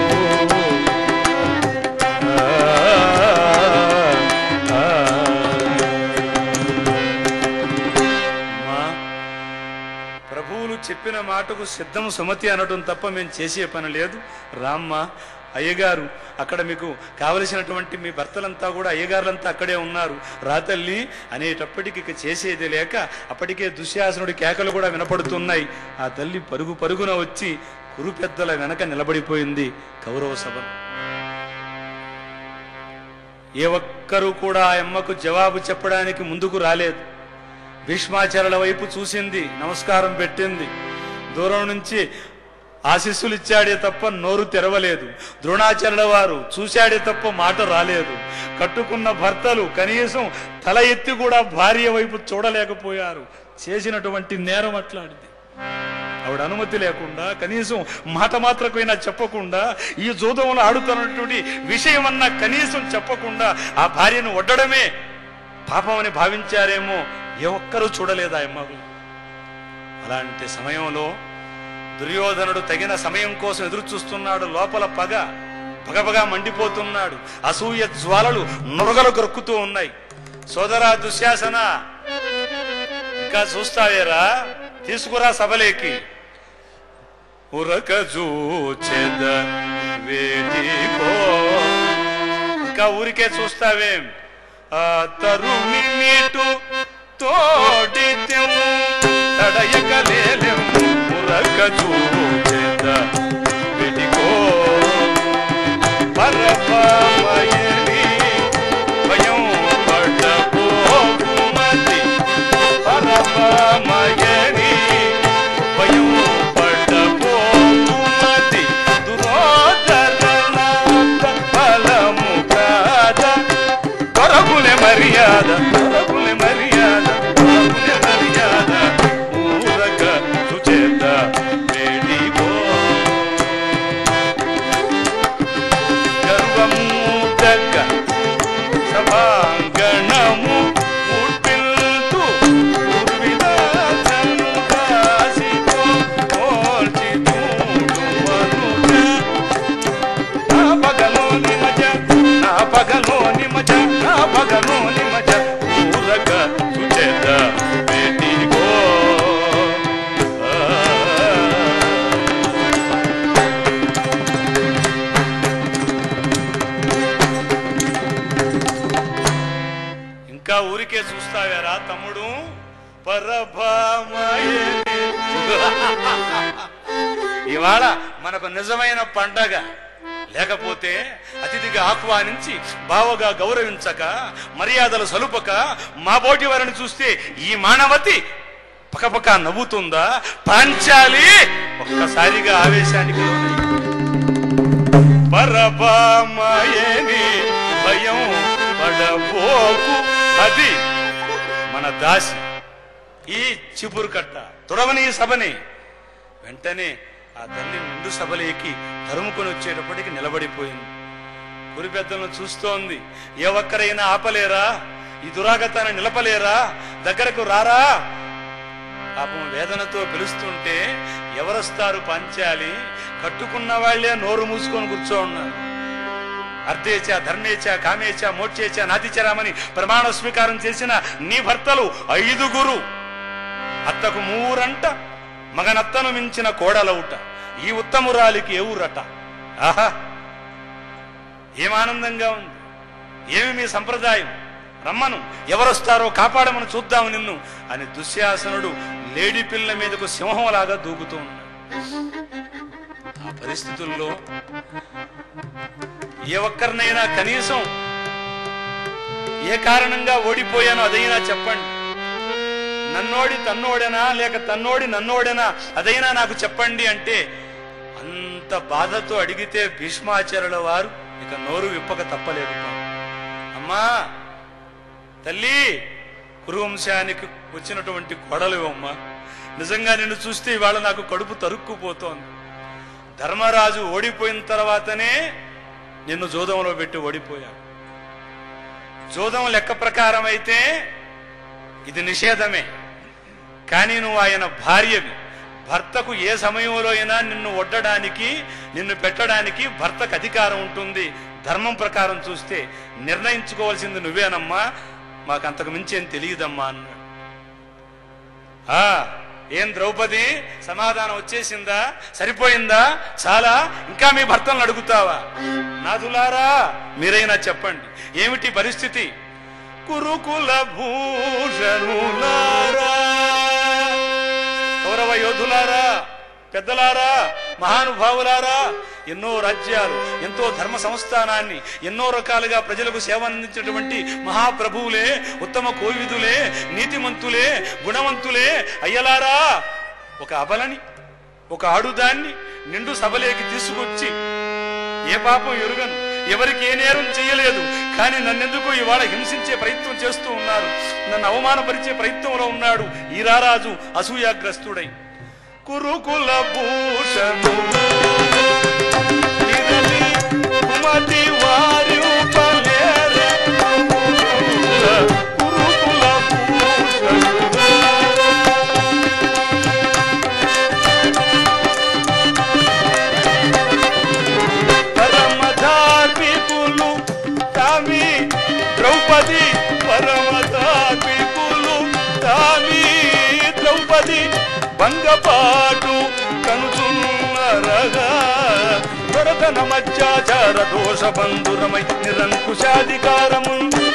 చెప్పిన మాటకు సిద్ధం సుమతి అనటం తప్ప మేము చేసే పని లేదు. రామ్మ, అయ్యగారు అక్కడ మీకు కావలసినటువంటి మీ భర్తలంతా కూడా అయ్యగారులంతా అక్కడే ఉన్నారు, రాతల్లి అనేటప్పటికి ఇక చేసేది లేక అప్పటికే దుశ్శాసనుడి కేకలు కూడా వినపడుతున్నాయి. ఆ తల్లి పరుగు పరుగున వచ్చి కురు పెద్దల వెనక నిలబడిపోయింది కౌరవ సభ. ఏ ఒక్కరూ కూడా ఆ అమ్మకు జవాబు చెప్పడానికి ముందుకు రాలేదు. భీష్మాచార్యుల వైపు చూసింది, నమస్కారం పెట్టింది. దూరం నుంచి ఆశీస్సులు ఇచ్చాడే తప్ప నోరు తెరవలేదు. ద్రోణాచార్యుల వారు చూశాడే తప్ప మాట రాలేదు. కట్టుకున్న భర్తలు కనీసం తల ఎత్తి కూడా భార్య వైపు చూడలేకపోయారు. చేసినటువంటి నేరం అట్లాంటిది. ఆవిడ అనుమతి లేకుండా కనీసం మాట మాత్రకైనా చెప్పకుండా, ఈ జూదంలో ఆడుతున్నటువంటి విషయమన్నా కనీసం చెప్పకుండా ఆ భార్యను ఒడ్డడమే పాపమని భావించారేమో. ఏ ఒక్కరూ చూడలేదా అమ్మకు? అలాంటి సమయంలో దుర్యోధనుడు తగిన సమయం కోసం ఎదురు చూస్తున్నాడు. లోపల పగపగా మండిపోతున్నాడు. అసూయ జ్వాలలు నురగలు గొరుకుతూ ఉన్నాయి. సోదరా దుశ్శాసన, ఇంకా చూస్తావేరా? తీసుకురా సభలేకి. ఉరకజూచెద వేడికో, ఇంకా ఊరికే చూస్తావేం? తరుణి నీటు తోడితెం తడయకలేలెం. ఉరకజూచెద వేడికో పరపమయని భయం పడపోకుమతి. పరపమయని భయం పడపోకుమతి. దురోధరణ బలము కాద కొరకులే మర్యాద, కొరకులే మర్యాద, కొరకులే మర్యాద. ఊరక సుచేత వేడిపో. గర్వము దగ్గ సభాంగణము ఉడ్పిల్తు ఉర్విదాచను కాసితో కోర్చి చూడువనుట. నా పగలోని మజ, నా పగలోని మజ, నా పగలోని మజ. ఊరక సుచేత వేడిపో. ఇంకా ఊరికే చూస్తావేరా తమ్ముడు? పరభామయే. ఇవాళ మనకు నిజమైన పండగ. లేకపోతే అతిథిగా ఆహ్వానించి బావగా గౌరవించక, మర్యాదలు సలుపక మా బోటి వారిని చూస్తే ఈ మానవతి పకపక నవ్వుతుందా? పాంచాలి ఒక్కసారిగా ఆవేశానికి లోనై పరభామయని భయం పడబోకు. అది మన దాసి. ఈ చిపురు కట్ట తుడవని సభని. వెంటనే ఆ తల్లి నిండు సభలేకి తరుముకొని వచ్చేటప్పటికి నిలబడిపోయింది. గురి పెద్దలను చూస్తోంది. ఏ ఒక్కరైనా ఆపలేరా? ఈ దురాగతాన్ని నిలపలేరా? దగ్గరకు రారా? పాపం వేదనతో పిలుస్తుంటే ఎవరొస్తారు? పంచాలి కట్టుకున్న వాళ్లే నోరు మూసుకొని కూర్చో ఉన్నారు. అర్థేచ ధర్మేచ కామేచ మోక్షేచ నాతిచరామని ప్రమాణ స్వీకారం చేసిన నీ భర్తలు 5. అత్తకు 3 మగనత్తను మించిన కోడలవుట, ఈ ఉత్తమురాలికి ఏ ఊరట. ఆహా, ఏమానందంగా ఉంది! ఏమి మీ సంప్రదాయం? రమ్మను, ఎవరొస్తారో కాపాడమని చూద్దాము నిన్ను అని దుశ్శాసనుడు లేడి పిల్ల మీదకు సింహంలాగా దూకుతూ ఉన్నాడు. ఆ పరిస్థితుల్లో ఏ ఒక్కరినైనా కనీసం ఏ కారణంగా ఓడిపోయానో అదైనా చెప్పండి. నన్నోడి తన్నోడేనా లేక తన్నోడి నన్నోడేనా అదైనా నాకు చెప్పండి అంటే అంత బాధతో అడిగితే భీష్మాచార్యుల వారు ఇక నోరు విప్పక తప్పలేదు. అమ్మా తల్లి, కురువంశానికి వచ్చినటువంటి కోడలు అమ్మా, నిజంగా నిన్ను చూస్తే ఇవాళ నాకు కడుపు తరుక్కుపోతోంది. ధర్మరాజు ఓడిపోయిన తర్వాతనే నిన్ను జోదంలో పెట్టి ఓడిపోయాడు. జోదం లెక్క ప్రకారం అయితే ఇది నిషేధమే, కానీ నువ్వు ఆయన భార్యవి. భర్తకు ఏ సమయంలో అయినా నిన్ను ఒడ్డడానికి నిన్ను పెట్టడానికి భర్తకు అధికారం ఉంటుంది. ధర్మం ప్రకారం చూస్తే నిర్ణయించుకోవాల్సింది నువ్వేనమ్మా, మాకంతకు మించి ఏం తెలియదమ్మా అన్నాడు. ఏం ద్రౌపది, సమాధానం వచ్చేసిందా? సరిపోయిందా? చాలా? ఇంకా మీ భర్తలను అడుగుతావా? నాథులారా, మీరైనా చెప్పండి, ఏమిటి పరిస్థితి? కురుకుల భూషణులారా, కౌరవ యోధులారా, పెద్దలారా, మహానుభావులారా, ఎన్నో రాజ్యాలు, ఎంతో ధర్మ సంస్థానాన్ని, ఎన్నో రకాలుగా ప్రజలకు సేవ అందించినటువంటి మహాప్రభువులే, ఉత్తమ కోవిదులే, నీతిమంతులే, గుణవంతులే, అయ్యలారా, ఒక అబలని, ఒక ఆడుదాన్ని నిండు సభలోకి తీసుకొచ్చి, ఏ పాపం ఎరుగను, ఎవరికి ఏ నేరం చేయలేదు, కానీ నన్నెందుకు ఇవాళ హింసించే ప్రయత్నం చేస్తూ ఉన్నారు, నన్ను అవమానపరిచే ప్రయత్నంలో ఉన్నాడు ఈ రారాజు అసూయాగ్రస్తుడై. కురుకుల భూషణుల కుమతి వారి పలేరే, కురుకుల పరమధార్మికులు తామి ద్రౌపది, పరమధార్మికులు తామి ద్రౌపది భంగపాటు కనుచున్నరగా, దొరతన మధ్యాచార దోష బంధురమై నిరంకుశాధికారము,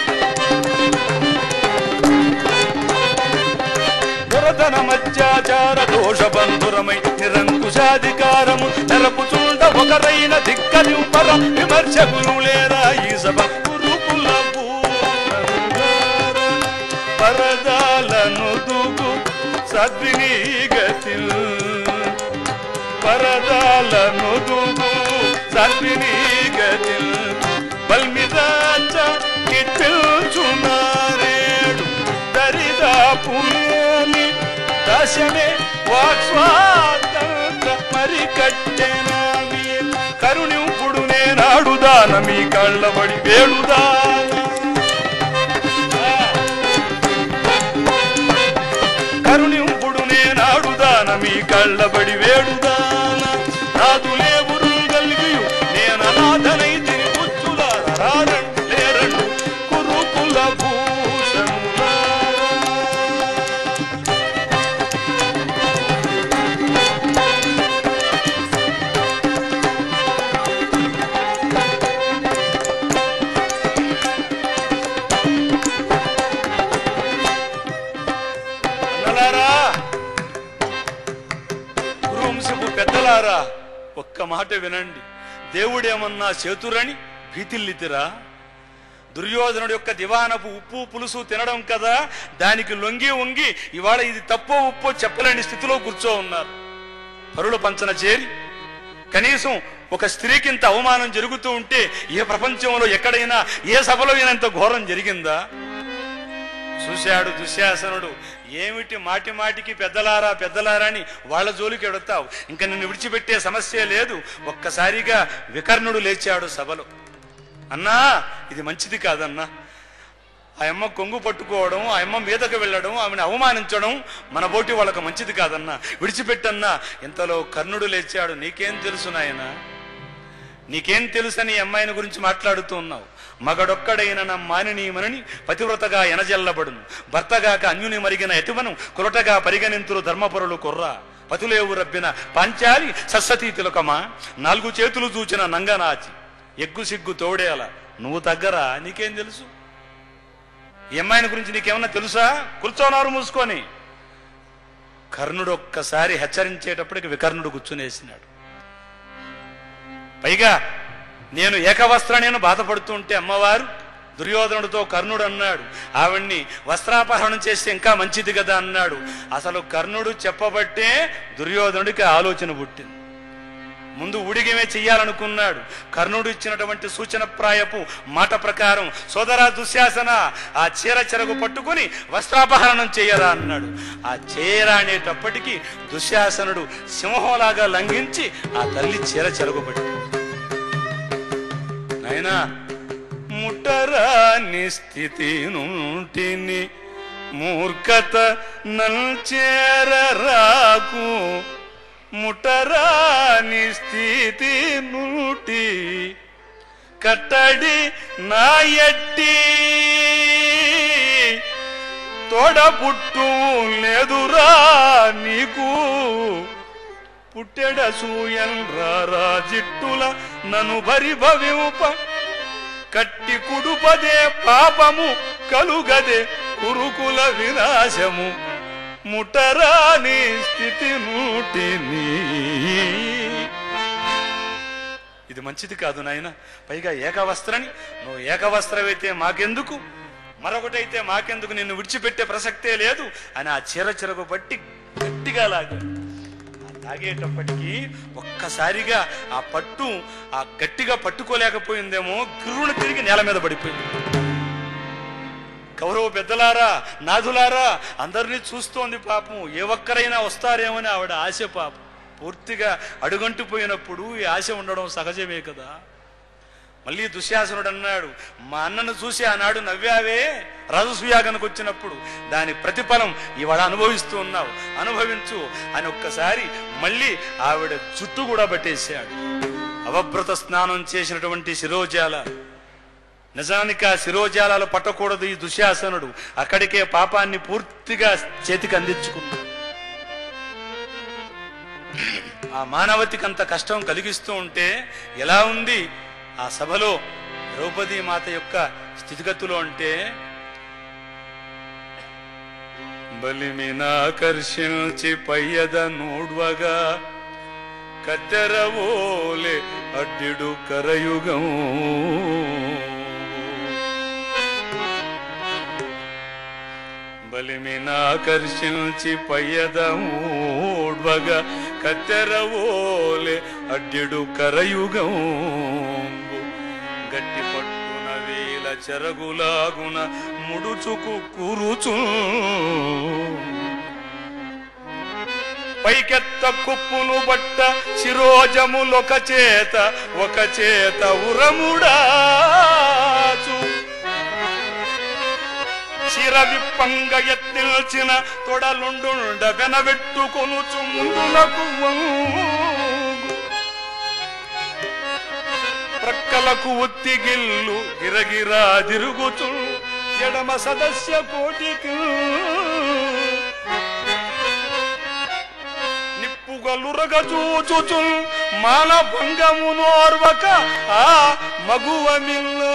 దొరతన మధ్యాచార దోష బంధురమై నిరంకుశాధికారము నెరపుచుండ ఒకరైన దిక్కని పర విమర్శకులు లేరా ఈ సభ. కురుకుల పరదాలను దూకు సద్విని గతి, పరదాలను దూకు సద్విని గతి, బల్మిదాచ కిట్టుచున్నారేడు దరిదాపులేని దశమే వాక్స్వాతంత్ర మరి కట్టెనామి, కరుణింపుడు నేనాడుదాన మీ కళ్ళబడి వేడుదాన, కరుణింపుడు నేనాడుదాన మీ కళ్ళబడి వేడుదాన, నాదులే ఉరుగలిగియు నేను అనాథనై తిరుగుచ్చులార రారండు లేరండు కురుకుల భూషణులారా. కురువంశపు పెద్దలారా, ఒక్క మాట వినండి. దేవుడేమన్నా చేతురని భీతిల్లితిరా? దుర్యోధనుడు యొక్క దివానపు ఉప్పు పులుసు తినడం కదా, దానికి లొంగి వంగి ఇవాళ ఇది తప్పో ఉప్పో చెప్పలేని స్థితిలో కూర్చో ఉన్నారు. పరుల పంచన చేరి కనీసం ఒక స్త్రీకి ఇంత అవమానం జరుగుతూ ఉంటే ఏ ప్రపంచంలో ఎక్కడైనా ఏ సభలో అయినంత ఘోరం జరిగిందా? చూశాడు దుశ్శాసనుడు. ఏమిటి మాటి మాటికి పెద్దలారా పెద్దలారా అని వాళ్ళ జోలికి ఎడతావు, ఇంకా నిన్ను విడిచిపెట్టే సమస్య లేదు. ఒక్కసారిగా వికర్ణుడు లేచాడు సభలో. అన్నా ఇది మంచిది కాదన్నా, ఆ అమ్మ కొంగు పట్టుకోవడం, ఆ అమ్మ మీదకు వెళ్ళడం, ఆమెను అవమానించడం మన బోటి వాళ్ళకు మంచిది కాదన్నా, విడిచిపెట్టన్నా. ఇంతలో కర్ణుడు లేచాడు. నీకేం తెలుసు నాయనా, నీకేం తెలుసని ఈ అమ్మాయిని గురించి మాట్లాడుతూ ఉన్నావు? మగడొక్కడైన నా మానినీమనని పతివ్రతగా ఎనజల్లబడును, భర్తగాక అన్యుని మరిగిన ఎతువను కురటగా పరిగణింతురు ధర్మపరులు కుర్రా. పతులేవు రబ్బిన పాంచాలి సరస్వతీ తిలకమా, 4 చేతులు చూచిన నంగనాచి ఎగ్గు సిగ్గు తోడేలా నువ్వు తగ్గరా, నీకేం తెలుసు? ఈ అమ్మాయిని గురించి నీకేమన్నా తెలుసా? కూర్చోనారు మూసుకొని. కర్ణుడు ఒక్కసారి హెచ్చరించేటప్పటికి వికర్ణుడు కూర్చునేసినాడు. పైగా నేను ఏకవస్త్రాన్ని బాధపడుతూ ఉంటే అమ్మవారు దుర్యోధనుడితో కర్ణుడు అన్నాడు, ఆవిడ్ని వస్త్రాపహరణం చేస్తే ఇంకా మంచిది కదా అన్నాడు. అసలు కర్ణుడు చెప్పబట్టే దుర్యోధనుడికి ఆలోచన పుట్టింది. ముందు ఉడిగమే చెయ్యాలనుకున్నాడు. కర్ణుడు ఇచ్చినటువంటి సూచనప్రాయపు మాట ప్రకారం, సోదరా దుశ్శాసన, ఆ చీర చెరగు పట్టుకుని వస్త్రాపహరణం చేయరా అన్నాడు. ఆ చేయరా అనేటప్పటికీ దుశ్శాసనుడు సింహంలాగా లంఘించి ఆ తల్లి చీర చెరగు పట్టి, నాయనా ముట్టరాని స్థితి నుంటిని మూర్ఖత నల్చేరకు, ముట్టరాని స్థితి నుంటి కట్టడి నాయట్టి తోడపుట్టు లేదురా నీకు, పుట్టెడసూయల్రాజిట్టుల నను భరిభవింప కట్టి కుడుపదే పాపము కలుగదే కురుకుల వినాశము, ముట్టరాని స్థితి నూటిని. ఇది మంచిది కాదు నాయన. పైగా ఏకవస్త్రని, నువ్వు ఏకవస్త్రమైతే మాకెందుకు, మరొకటైతే మాకెందుకు, నిన్ను విడిచిపెట్టే ప్రసక్తే లేదు అని ఆ చీర చెరకు పట్టి గట్టిగా లాగేటప్పటికీ ఒక్కసారిగా ఆ పట్టు ఆ గట్టిగా పట్టుకోలేకపోయిందేమో, గిర్రును తిరిగి నేల మీద పడిపోయింది. కౌరవ పెద్దలారా, నాథులారా, అందరినీ చూస్తోంది పాపం. ఏ ఒక్కరైనా వస్తారేమని ఆవిడ ఆశ పాపం. పూర్తిగా అడుగంటిపోయినప్పుడు ఈ ఆశ ఉండడం సహజమే కదా. మళ్ళీ దుశ్శాసనుడు అన్నాడు, మా అన్నను చూసి ఆనాడు నవ్వావే రాజసూయాగానికి వచ్చినప్పుడు, దాని ప్రతిఫలం ఇవాళ అనుభవిస్తూ ఉన్నావు, అనుభవించు అని ఒక్కసారి మళ్ళీ ఆవిడ జుట్టు కూడా పట్టేశాడు. అవభృత స్నానం చేసినటువంటి శిరోజాల, నిజానికి ఆ శిరోజాలాలు పట్టకూడదు ఈ దుశ్శాసనుడు. అక్కడికే పాపాన్ని పూర్తిగా చేతికి అందించుకున్నాడు. ఆ మానవతికి అంత కష్టం కలిగిస్తూ ఉంటే ఎలా ఉంది ఆ సభలో ద్రౌపదీ మాత యొక్క స్థితిగతులు అంటే, బలిమినాకర్షించి పయ్యద నూడ్వగా కత్తెరవోలే అడ్డిడు కరయుగం, బలిమినాకర్షించి పయ్యద ఊడ్వగా కత్తెరవోలే అడ్డిడు కరయుగం, గట్టి పట్టున వేల చెరగులాగున ముడుచుకు కూరుచు, పైకెత్త కుప్పును బట్ట శిరోజములొక చేత ఒక చేత ఉరముడాచు, శిర విప్పంగ ఎత్తిల్చిన తొడలుండుండ వెనబెట్టుకొనుచు ముందులకు ప్రక్కలకు ఒత్తిగిల్లు గిరగిరా తిరుగుచు ఎడమ సదస్య కోటికి నిప్పుగలురగ చూచుచు మానభంగమునోర్వక ఆ మగువ మిల్లో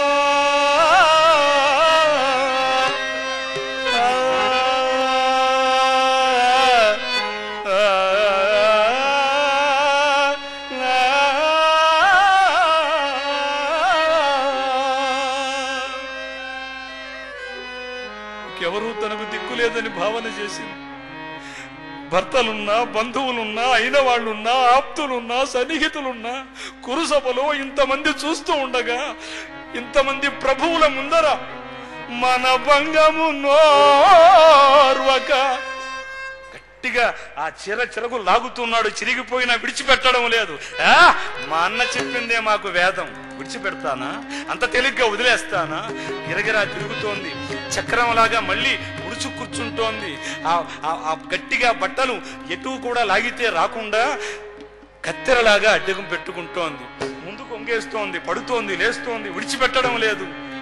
ఎవరు తనకు దిక్కులేదని భావన చేసింది. భర్తలున్నా, బంధువులున్నా, అయిన వాళ్ళున్నా, ఆప్తులున్నా, సన్నిహితులున్నా కురుసభలో ఇంతమంది చూస్తూ ఉండగా, ఇంతమంది ప్రభువుల ముందర మన భంగము నోర్వక గట్టిగా ఆ చిరకు లాగుతున్నాడు, చిరిగిపోయినా విడిచిపెట్టడం లేదు. మా అన్న చెప్పిందే మాకు వేదం, విడిచిపెడతానా? అంత తేలిగ్గా వదిలేస్తానా? గిరగిరా తిరుగుతోంది, చక్రంలాగా మళ్ళీ ముడుచు కూర్చుంటోంది. ఆ గట్టిగా బట్టలు ఎటు కూడా లాగితే రాకుండా కత్తెరలాగా అడ్డకం పెట్టుకుంటోంది. ముందుకు వంగేస్తోంది, పడుతోంది, లేస్తోంది, విడిచిపెట్టడం లేదు.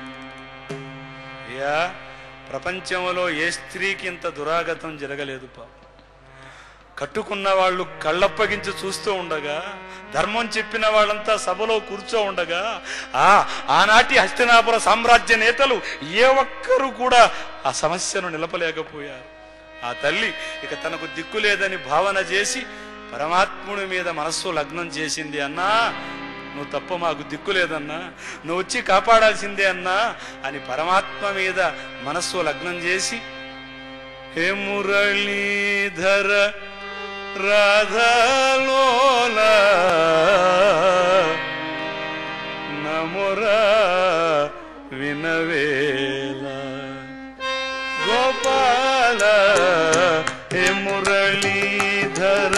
ప్రపంచంలో ఏ స్త్రీకి ఇంత దురాగతం జరగలేదు. కట్టుకున్న వాళ్ళు కళ్ళప్పగించి చూస్తూ ఉండగా, ధర్మం చెప్పిన వాళ్ళంతా సభలో కూర్చో ఉండగా, ఆనాటి హస్తినాపుర సామ్రాజ్య నేతలు ఏ ఒక్కరు కూడా ఆ సమస్యను నిలపలేకపోయారు. ఆ తల్లి ఇక తనకు దిక్కు లేదని భావన చేసి పరమాత్ముడి మీద మనస్సు లగ్నం చేసింది. అన్నా, నువ్వు తప్ప మాకు దిక్కు లేదన్నా, నువ్వు వచ్చి కాపాడాల్సిందే అన్నా అని పరమాత్మ మీద మనస్సు లగ్నం చేసి, హే మురళీధర రాధలోల నముర వినవేల గోపాల, హే మురళీధర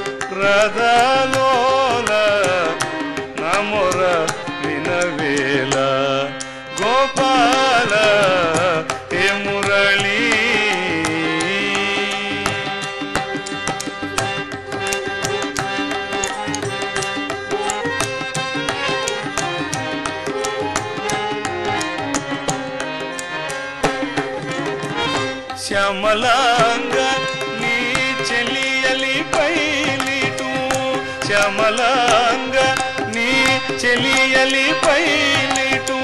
రాధలోల నముర వినవేల గోపాల, హే మురళీ. శ్యామలాంగ నీ చెలియలి పైలిటు, శ్యామలాంగ నీ చెలియలి పైలిటు,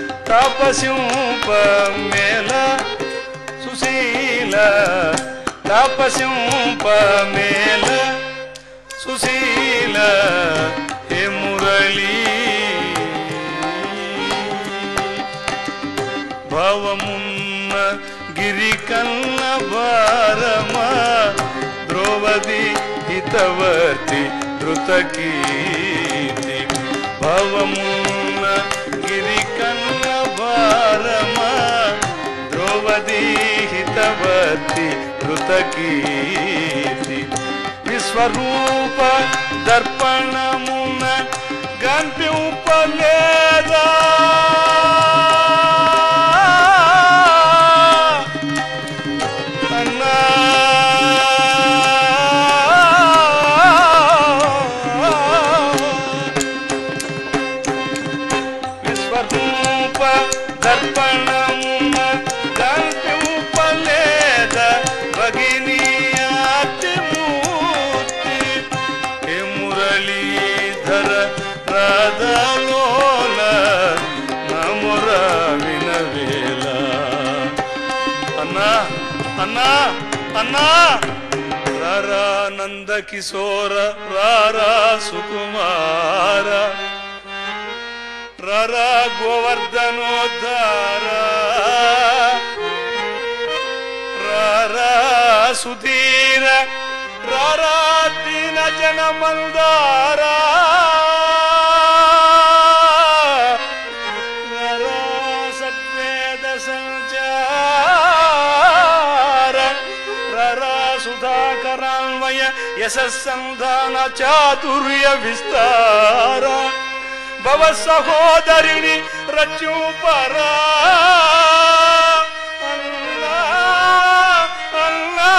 తాపసింపమేల సుశీల, తాపసింపమేల సుశీల, హే మురళీ. భవమున్న గిరి కన్న భారమా ద్రౌపది హితవర్తి ధృతకీర్తి, భవమున్న గిరి కన్న భారమా ద్రౌపది హితవర్తి ధృతకీర్తి, విశ్వరూప దర్పణమున గంపింపలేదా దర్పణమున గంపింపలేద భగినీయాతి మూర్తి, హే మురళీధర రాధలోల నముర వినవేల. అన్నా అన్నా అన్నా, రారా నంద కిశోర, రారా సుకుమార, రారా గోవర్ధనోద్ధార, రారా సుధీర, రారా దీన జన మందార, రారా సద్వేద సంచార, రారా సుధాకరాన్వయ యశస్సంధాన చాతుర్య విస్తార, భవ సహోదరిని రచూపరా. అల్లా అల్లా.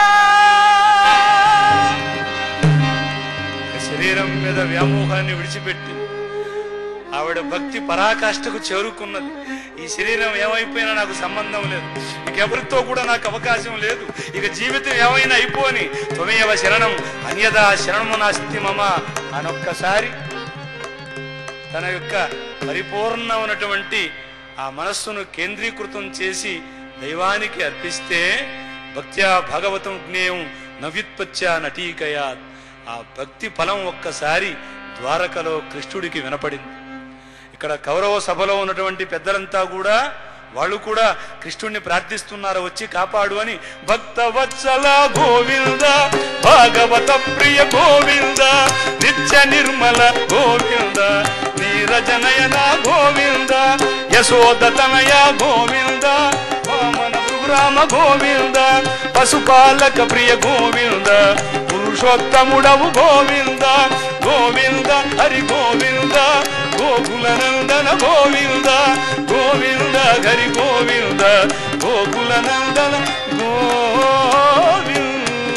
శరీరం మీద వ్యామోహాన్ని విడిచిపెట్టి ఆవిడ భక్తి పరాకాష్ఠకు చేరుకున్నది. ఈ శరీరం ఏమైపోయినా నాకు సంబంధం లేదు, ఇంకెవరితో కూడా నాకు అవకాశం లేదు, ఇక జీవితం ఏమైనా అయిపోని, త్వమేవ శరణం అన్యదా శరణము నాస్తి మమ అనొక్కసారి తన యొక్క పరిపూర్ణమైనటువంటి ఆ మనస్సును కేంద్రీకృతం చేసి దైవానికి అర్పిస్తే భక్త్యా భాగవతం జ్ఞేయం నవ్యుత్పత్త్యా నటీకయాత్. ఆ భక్తి ఫలం ఒక్కసారి ద్వారకలో కృష్ణుడికి వినపడింది. ఇక్కడ కౌరవ సభలో ఉన్నటువంటి పెద్దలంతా కూడా వాళ్ళు కూడా కృష్ణుడిని ప్రార్థిస్తున్నారు, వచ్చి కాపాడు అని. భక్తవత్సల గోవింద, భాగవత ప్రియ గోవింద, నిత్య నిర్మల గోవింద, నీరజనయన గోవింద, యశోదతనయ గోవింద, వామన భృగురామ గోవింద, పశుపాలక ప్రియ గోవింద పురుషోత్తముడవు గోవింద గోవింద హరి గోవింద గోకులనందన గోవింద గోవింద హరి గోవింద గోకులనందన గోవింద.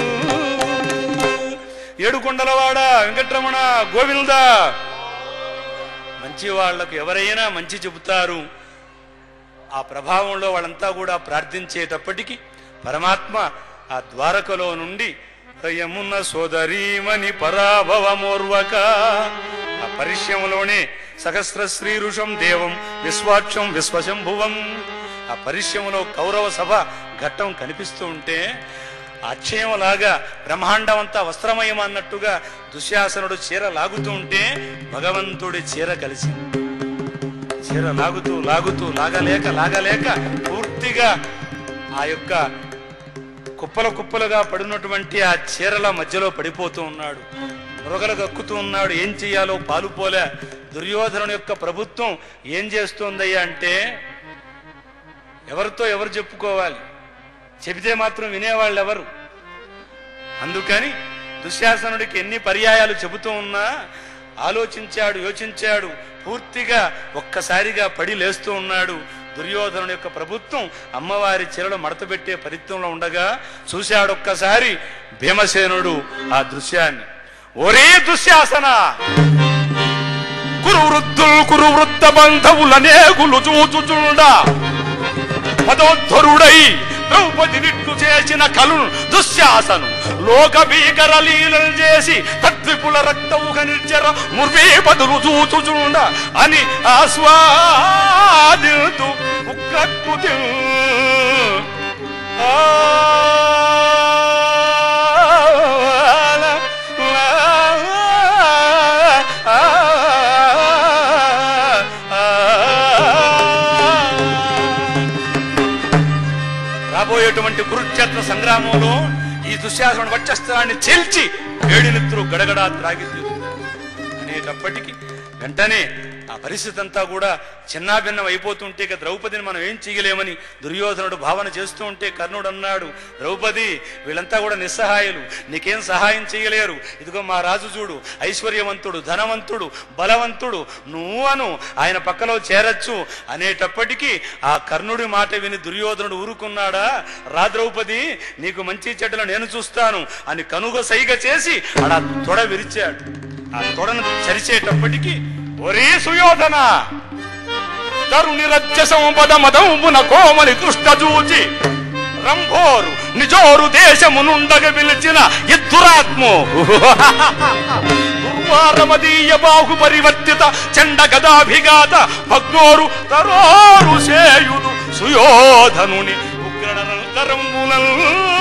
ఏడుకొండలవాడ వెంకటరమణ గోవింద. మంచి వాళ్లకు ఎవరైనా మంచి చెబుతారు. ఆ ప్రభావంలో వాళ్ళంతా కూడా ప్రార్థించేటప్పటికీ పరమాత్మ ఆ ద్వారకలో నుండి యమున సోదరీమణి పరాభవమోర్వక ఆ పరిశ్యములోనే సహస్ర శ్రీరుషం దేవం విశ్వాక్షం విశ్వశంభువం ఆ పరిశ్యములో కౌరవ సభ ఘట్టం కనిపిస్తూ ఉంటే అక్షయంలాగా బ్రహ్మాండం అంతా వస్త్రమయం అన్నట్టుగా దుశ్శాసనుడు చీర లాగుతూ ఉంటే భగవంతుడి చీర కలిసి చీర లాగుతూ లాగుతూ లాగలేక పూర్తిగా ఆ యొక్క కుప్పలుగా పడినటువంటి ఆ చీరల మధ్యలో పడిపోతూ ఉన్నాడు. మృగలు గక్కుతూ ఉన్నాడు. ఏం చెయ్యాలో పాలుపోలే. దుర్యోధనుని యొక్క ప్రభుత్వం ఏం చేస్తోందయ్యా అంటే ఎవరితో ఎవరు చెప్పుకోవాలి? చెబితే మాత్రం వినేవాళ్ళు ఎవరు? అందుకని దుశ్శాసనుడికి ఎన్ని పర్యాయాలు చెబుతూ ఉన్నా ఆలోచించాడు, యోచించాడు. పూర్తిగా ఒక్కసారిగా పడి లేస్తూ ఉన్నాడు. దుర్యోధనుడి యొక్క ప్రభుత్వం అమ్మవారి చీరలు మడతబెట్టే పరిత్వంలో ఉండగా చూశాడొక్కసారి భీమసేనుడు ఆ దృశ్యాన్ని. ఒరే దుశ్శాసన, కురు వృద్ధ బంధవులనేకులు చూచుచుండా పదోద్ధరుడై ద్రౌపది నిట్టు చేసిన కలును దుశ్శాసను లోక భీకర లీలలు చేసి తద్విపుల రక్తముఖ నిర్జర ముర్వీపదులు చూచుచుండ అని ఆస్వాదితు ఉగ్రకృతి రాబోయేటువంటి కురుక్షేత్ర సంగ్రామంలో ఈ దుశ్శాసనుడి వక్షస్థలాన్ని చీల్చి వేడినెత్తురు గడగడా త్రాగి అనేటప్పటికీ వెంటనే ఆ పరిస్థితి అంతా కూడా చిన్నాభిన్నం అయిపోతుంటే ఇక ద్రౌపదిని మనం ఏం చేయలేమని దుర్యోధనుడు భావన చేస్తూ ఉంటే కర్ణుడు అన్నాడు, ద్రౌపది వీళ్ళంతా కూడా నిస్సహాయులు, నీకేం సహాయం చేయలేరు. ఇదిగో మా రాజు చూడు, ఐశ్వర్యవంతుడు, ధనవంతుడు, బలవంతుడు, నువ్వను ఆయన పక్కలో చేరచ్చు అనేటప్పటికీ ఆ కర్ణుడి మాట విని దుర్యోధనుడు ఊరుకున్నాడా? రా ద్రౌపది, నీకు మంచి చెడ్డలు నేను చూస్తాను అని కనుగ సైగ చేసి అలా తొడ విరిచాడు. ఆ తొడను చరిచేటప్పటికీ ఒరే సుయోధన, తరుణి రజ్య సంపద మదమున కోమలి దృష్ట చూచి రంభోరు నిజోరు దేశమునుండగ పిలిచిన ఇద్దురాత్మో దుర్వారమదీయ బాహు పరివర్తిత చండ గదాభిఘాత భగ్నోరు తరోరు సేయుడు సుయోధనుని ఉగ్రనంతరంబునల్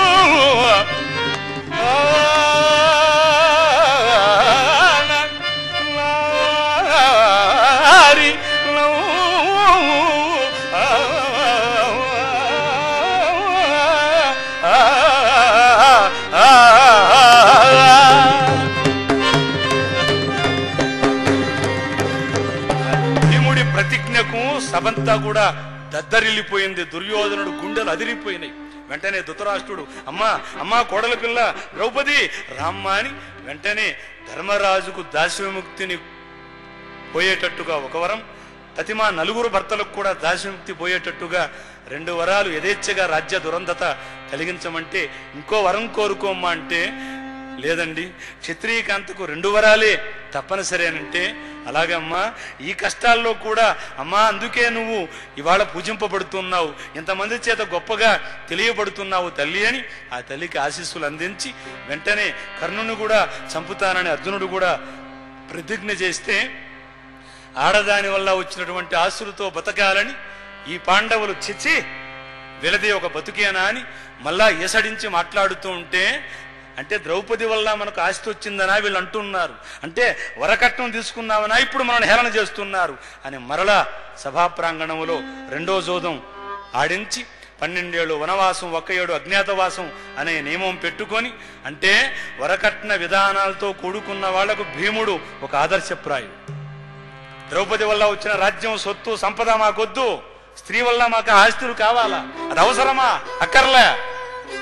ప్రతిజ్ఞకు సభంతా కూడా దద్దరిల్లిపోయింది. దుర్యోధనుడు గుండెలు అదిరిపోయినాయి. వెంటనే ధృతరాష్ట్రుడు అమ్మా కోడల పిల్ల ద్రౌపది రామ్మ అని వెంటనే ధర్మరాజుకు దాస్యముక్తిని పోయేటట్టుగా ఒక వరం, ప్రతిమా నలుగురు భర్తలకు కూడా దాస్యముక్తి పోయేటట్టుగా 2 వరాలు యథేచ్ఛగా రాజ్య దురంధత కలిగించమంటే ఇంకో వరం కోరుకోమ్మా అంటే లేదండి క్షత్రియకాంతకు 2 వరాలే తప్పనిసరేనంటే అలాగమ్మా ఈ కష్టాల్లో కూడా అమ్మా అందుకే నువ్వు ఇవాళ పూజింపబడుతున్నావు, ఇంతమంది చేత గొప్పగా తెలియబడుతున్నావు తల్లి అని ఆ తల్లికి ఆశీస్సులు అందించి వెంటనే కర్ణుని కూడా చంపుతానని అర్జునుడు కూడా ప్రతిజ్ఞ చేస్తే ఆడదాని వల్ల వచ్చినటువంటి ఆస్తులతో బతకాలని ఈ పాండవులు చిచ్చి వెలదే ఒక బతుకేనా అని మళ్ళా ఎసడించి మాట్లాడుతూ ఉంటే అంటే ద్రౌపది వల్ల మనకు ఆస్తి వచ్చిందనా వీళ్ళు అంటున్నారు, అంటే వరకట్నం తీసుకున్నామనా ఇప్పుడు మనల్ని హేళన చేస్తున్నారు అని మరలా సభా ప్రాంగణంలో 2వ జోదం ఆడించి 12 ఏళ్ళు వనవాసం 1 ఏడు అజ్ఞాతవాసం అనే నియమం పెట్టుకొని అంటే వరకట్న విధానాలతో కూడుకున్న వాళ్లకు భీముడు ఒక ఆదర్శప్రాయం. ద్రౌపది వల్ల వచ్చిన రాజ్యం సొత్తు సంపద మాకొద్దు, స్త్రీ వల్ల మాకు ఆస్తులు కావాలా, అది అవసరమా అక్కర్లే,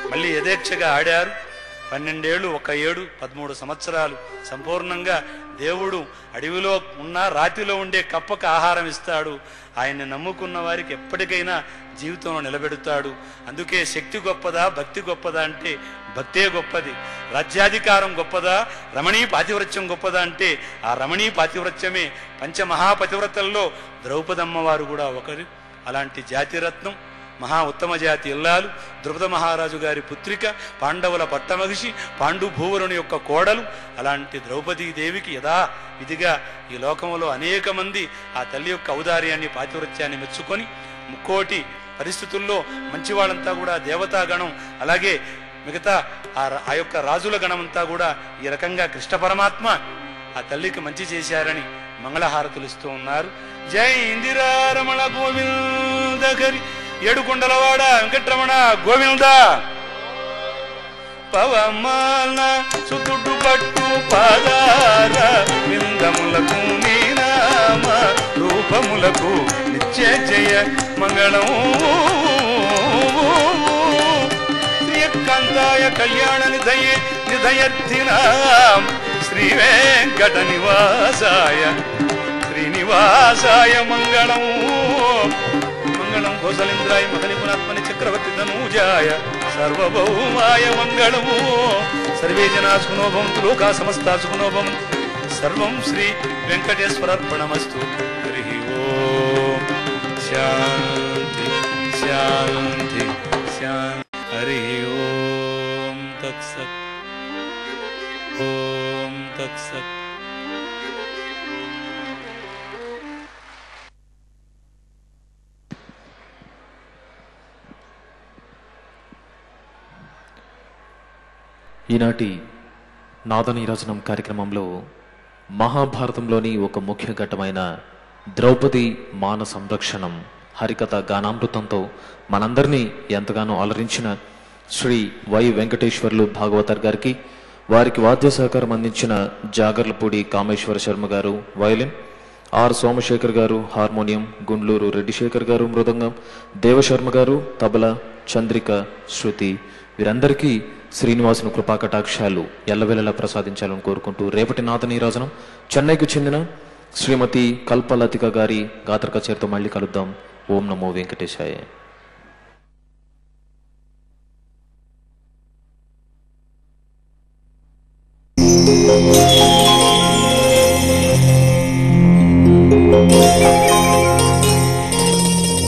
మళ్ళీ యథేచ్ఛగా ఆడారు. 12 ఏళ్ళు, 1 ఏడు, 13 సంవత్సరాలు సంపూర్ణంగా దేవుడు అడవిలో ఉన్న రాతిలో ఉండే కప్పకు ఆహారం ఇస్తాడు. ఆయన్ని నమ్ముకున్న వారికి ఎప్పటికైనా జీవితంలో నిలబెడతాడు. అందుకే శక్తి గొప్పదా, భక్తి గొప్పదా అంటే భక్తే గొప్పది. రాజ్యాధికారం గొప్పదా, రమణీ పాతివ్రత్యం గొప్పదా అంటే ఆ రమణీ పాతివ్రత్యమే. పంచమహాపతివ్రతల్లో ద్రౌపదమ్మ వారు కూడా ఒకరు. అలాంటి జాతిరత్నం, మహా ఉత్తమ జాతి ఇల్లాలు, ద్రుపద మహారాజు గారి పుత్రిక, పాండవుల పట్టమహిషి, పాండుభూవరుని యొక్క కోడలు. అలాంటి ద్రౌపదీదేవికి యథా విధిగా ఈ లోకంలో అనేక మంది ఆ తల్లి యొక్క ఔదార్యాన్ని, పాతివ్రత్యాన్ని మెచ్చుకొని ముక్కోటి పరిస్థితుల్లో మంచివాళ్ళంతా కూడా దేవతాగణం, అలాగే మిగతా ఆ యొక్క రాజుల గణమంతా కూడా ఈ రకంగా కృష్ణ పరమాత్మ ఆ తల్లికి మంచి చేశారని మంగళహారతులు ఇస్తూ ఉన్నారు. జై ఇందిరారమణ గోవిందగరి, ఏడుకొండలవాడ వెంకటరమణ గోవింద. పవమాన సుతుడు పట్టు పాదార విందములకు నీ నామ రూపములకు నిత్య జయ మంగళం. శ్రీకాంతాయ కళ్యాణ నిధయర్థినాం శ్రీ వెంకట నివాసాయ శ్రీనివాసాయ మంగళం. మంగళం కోసలేంద్రాయ మహనిపునాత్మని చక్రవర్తి తనూజాయ సర్వభౌమాయ మంగళము. సర్వే జనా సుఖినో భవంతు, లోకా సమస్తా సుఖినో భవంతు. సర్వం శ్రీ వెంకటేశ్వరార్పణమస్తు. హరి ఓం. శాంతి శాంతి శాంతి. హరి ఓం తత్సత్. ఓం తత్సత్. ఈనాటి నాదనీరాజనం కార్యక్రమంలో మహాభారతంలోని ఒక ముఖ్య ఘట్టమైన ద్రౌపది మాన సంరక్షణం హరికథ గానామృతంతో మనందరినీ ఎంతగానో అలరించిన శ్రీ వై వెంకటేశ్వర్లు భాగవతర్ గారికి, వారికి వాద్య సహకారం అందించిన జాగర్లపూడి కామేశ్వర శర్మ గారు వయలిన్, ఆర్ సోమశేఖర్ గారు హార్మోనియం, గుండ్లూరు రెడ్డిశేఖర్ గారు మృదంగం, దేవశర్మ గారు తబలా, చంద్రిక, శృతి, వీరందరికీ శ్రీనివాసుని కృపాకటాక్షాలు ఎల్లవెల్లలా ప్రసాదించాలని కోరుకుంటూ రేపటి నాదనీరాజనం చెన్నైకు చెందిన శ్రీమతి కల్పలతిక గారి గాత్ర కచేరితో మళ్ళీ కలుద్దాం. ఓం నమో వెంకటేశాయ.